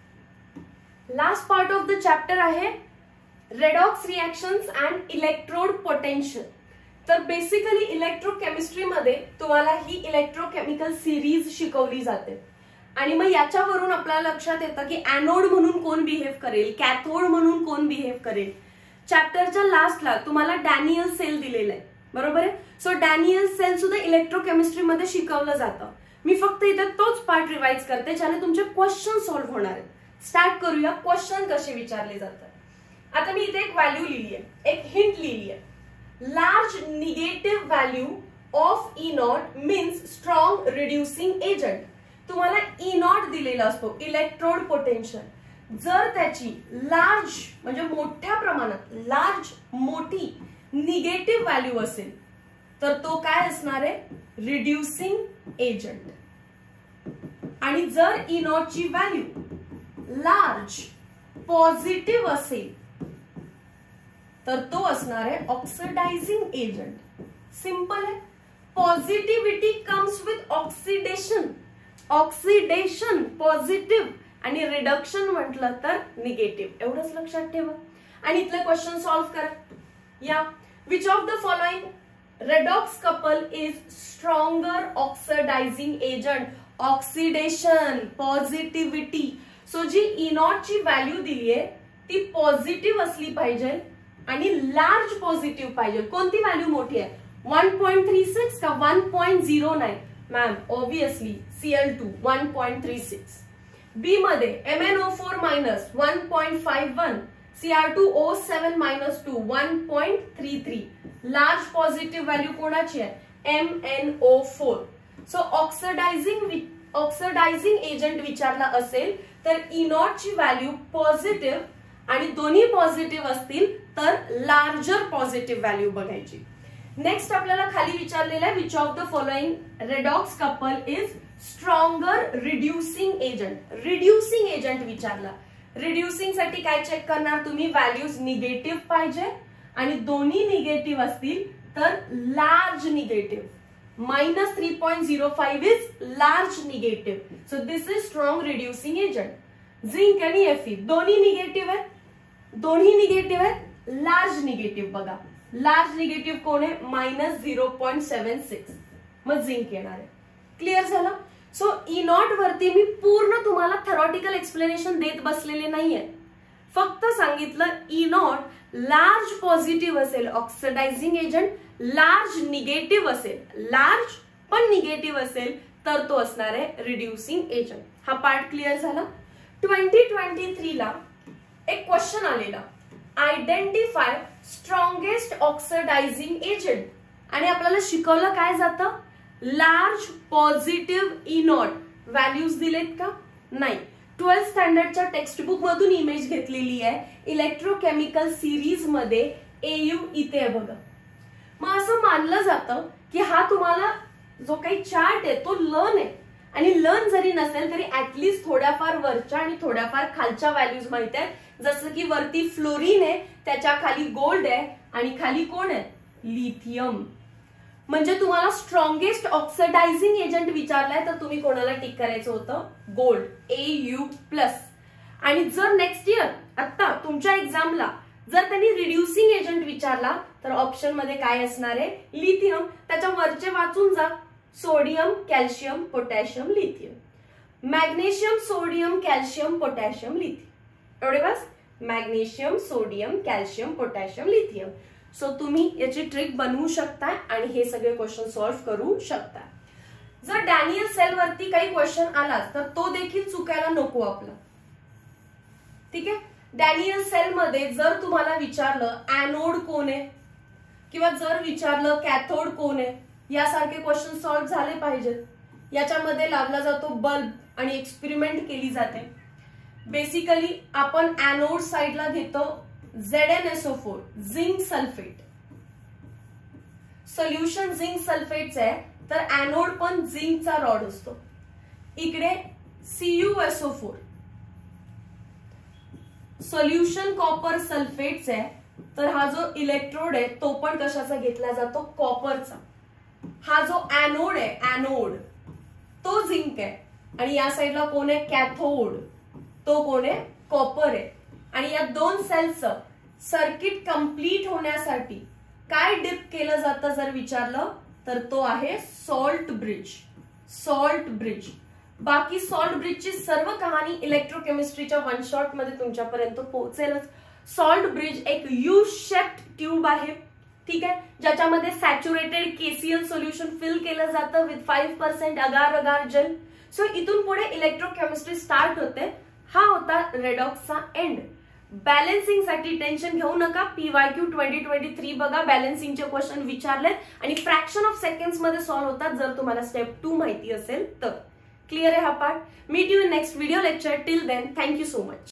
Last part of the chapter आहे redox reactions and electrode potential. तर बेसिकली इलेक्ट्रोकेमिस्ट्री मध्ये तुम्हाला ही इलेक्ट्रोकेमिकल सिरीज शिकवली जाते. आणि मग याच्यावरून आपल्याला लक्षात येतं की ऍनोड म्हणून कोण बिहेव करेल, कॅथोड म्हणून कोण बिहेव करेल. चॅप्टरच्या लास्टला तुम्हाला डॅनियल सेल दिलेला आहे, बरोबर आहे. सो डॅनियल सेल सुद्धा इलेक्ट्रोकेमिस्ट्री मध्ये शिकवलं जातं. मी फक्त इथे तोच पार्ट रिवाइज करते ज्याने तुमचे क्वेश्चन सॉल्व्ह होणार आहेत. स्टार्ट करूया क्वेश्चन कसे विचारले जातात. आता मी इथे एक व्हॅल्यू लिहिली आहे, एक हिंट लिहिली आहे. Large negative value of E naught means strong reducing agent. तुम्हाला ई नॉट दिलेला असतो इलेक्ट्रोड पोटेन्शियल. जर त्याची लार्ज म्हणजे मोठ्या प्रमाणात लार्ज मोठी निगेटिव्ह व्हॅल्यू असेल तर तो काय असणार आहे, रिड्युसिंग एजंट. आणि जर ई नॉट ची व्हॅल्यू लार्ज पॉझिटिव्ह असेल तर तो असणार आहे ऑक्सिडायझिंग एजंट. सिंपल आहे. Positivity comes with oxidation. Oxidation positive आणि रिडक्शन म्हटलं तर निगेटिव्ह. एवढंच लक्षात ठेवा आणि इथले क्वेश्चन सॉल्व्ह करा. या which of the following redox couple is stronger oxidizing agent. Oxidation, positivity. So जी ई नॉट ची व्हॅल्यू दिली आहे ती पॉझिटिव्ह असली पाहिजे आणि लार्ज पॉझिटिव्ह पाहिजे. कोणती व्हॅल्यू मोठी आहे, वन पॉइंट थ्री सिक्स का one point zero nine. Ma'am obviously C L two one point three six. B मध्ये M N O four minus one point five one, C R two O seven minus two one point three three. Large positive value कोणाची आहे, M N O four. So oxidizing oxidizing agent विचारला असेल तर E naught ची value positive आणि दोन्ही positive असतील तर लार्जर पॉझिटिव्ह व्हॅल्यू बघायची. नेक्स्ट आपल्याला खाली विचारलेलं आहे which of the following redox couple is stronger reducing agent. Reducing agent विचारला. रिड्युसिंग साठी काय चेक करणार तुम्ही, व्हॅल्यूज निगेटिव्ह पाहिजे आणि दोन्ही निगेटिव्ह असतील तर large negative. Minus three point zero five is large negative. So this is strong reducing agent. Zinc आणि एफई दोन्ही निगेटिव्ह आहेत, दोन्ही निगेटिव्ह आहेत. लार्ज निगेटिव्ह बघा, लार्ज निगेटिव्ह कोण आहे, minus zero point seven six. मग झिंक येणार आहे. क्लिअर झालं. सो ई नॉट वरती मी पूर्ण तुम्हाला थेरॉटिकल एक्सप्लेनेशन देत बसलेले नाहीये, फक्त सांगितलं ई नॉट लार्ज पॉझिटिव्ह असेल ऑक्सिडायझिंग एजंट, लार्ज निगेटिव्ह असेल, लार्ज पण निगेटिव्ह असेल तर तो असणार आहे रिड्युसिंग एजंट. हा पार्ट क्लिअर झाला. ट्वेंटी ट्वेंटी थ्री ला एक क्वेश्चन आलेला, आयडेंटिफाय स्ट्रॉंगेस्ट ऑक्सिडायझिंग एजंट. आणि आपल्याला शिकवलं काय जातं, large positive E naught. Values दिलेत का, नाही. ट्वेल्थ स्टँडर्डच्या टेक्स्ट बुक मधून इमेज घेतलेली आहे. इलेक्ट्रोकेमिकल सिरीज मध्ये एयू इथे आहे बघा. मग असं मानलं जातं की हा तुम्हाला जो काही चार्ट आहे तो लर्न आहे आणि लर्न जरी नसेल तरी ऍटलिस्ट थोड्याफार वरच्या आणि थोड्याफार खालच्या व्हॅल्यूज माहित आहेत. जसं की वरती फ्लोरीन आहे, त्याच्या खाली गोल्ड आहे आणि खाली कोण आहे, लिथियम. म्हणजे तुम्हाला स्ट्रॉंगेस्ट ऑक्सिडायझिंग एजंट विचारलाय तर तुम्ही कोणाला टिक करायचं होतं, गोल्ड, ए यू प्लस. आणि जर नेक्स्ट इयर आता तुमच्या एक्झामला जर त्यांनी रिड्युसिंग एजंट विचारला तर ऑप्शन मध्ये काय असणार आहे, लिथियम. त्याच्या वरचे वाचून जा, sodium, calcium, potassium, lithium. Magnesium, sodium, calcium, potassium, lithium. एवढे बस. Magnesium, sodium, calcium, potassium, lithium. So तुम्ही याची ट्रिक बनवू शकता आणि हे सगळे क्वेश्चन सॉल्व्ह करू शकता. जर डॅनियल सेल वरती काही क्वेश्चन आला तर तो देखील चुकायला नको आपला. ठीक आहे. डॅनियल सेल मध्ये जर तुम्हाला विचारलं ऍनोड कोण आहे किंवा जर विचारलं कॅथोड कोण आहे, यासारखे क्वेश्चन सॉल्व्ह झाले पाहिजेत. याच्यामध्ये लावला जातो बल्ब आणि एक्सपेरिमेंट केली जाते. बेसिकली आपण ऍनोड साइडला घेतो Z N S O four zinc sulphate. Solution zinc सल्फेटचं आहे तर एनोड पण झिंकचा रॉड असतो. इकडे C U S O four solution copper सल्फेटचा आहे तर हा जो इलेक्ट्रोड आहे तो पण कशाचा घेतला जातो, कॉपरचा. हा जो एनोड आहे एनोड तो झिंक आहे आणि या साईडला कोण आहे, कॅथोड, तो कोण आहे, कॉपर आहे. आणि या दोन सेल्सचं सर्किट कंप्लीट होण्यासाठी काय डिप केलं जातं जर विचारलं तर तो आहे सॉल्ट ब्रिज. Salt bridge. बाकी सॉल्ट ब्रिजची सर्व कहाणी इलेक्ट्रोकेमिस्ट्रीच्या वन शॉट मध्ये तुमच्यापर्यंत पोहोचेलच. सॉल्ट ब्रिज एक यू शेप्ड ट्यूब आहे, ठीक आहे, ज्याच्यामध्ये सॅच्युरेटेड केसीएल सोल्युशन फिल केलं जातं with five percent agar agar gel. So इथून पुढे इलेक्ट्रोकेमिस्ट्री स्टार्ट होते. हा होता रेडॉक्सचा एंड. बॅलन्सिंग साठी टेन्शन घेऊ नका. पीवायक्यू ट्वेंटी ट्वेंटी थ्री बघा, बॅलन्सिंगचे क्वेश्चन विचारलेत आणि फ्रॅक्शन ऑफ सेकंड्स मध्ये सॉल्व्ह होतात जर तुम्हाला स्टेप टू माहिती असेल तर. क्लिअर आहे हा part. Meet you in next video lecture. Till then thank you so much.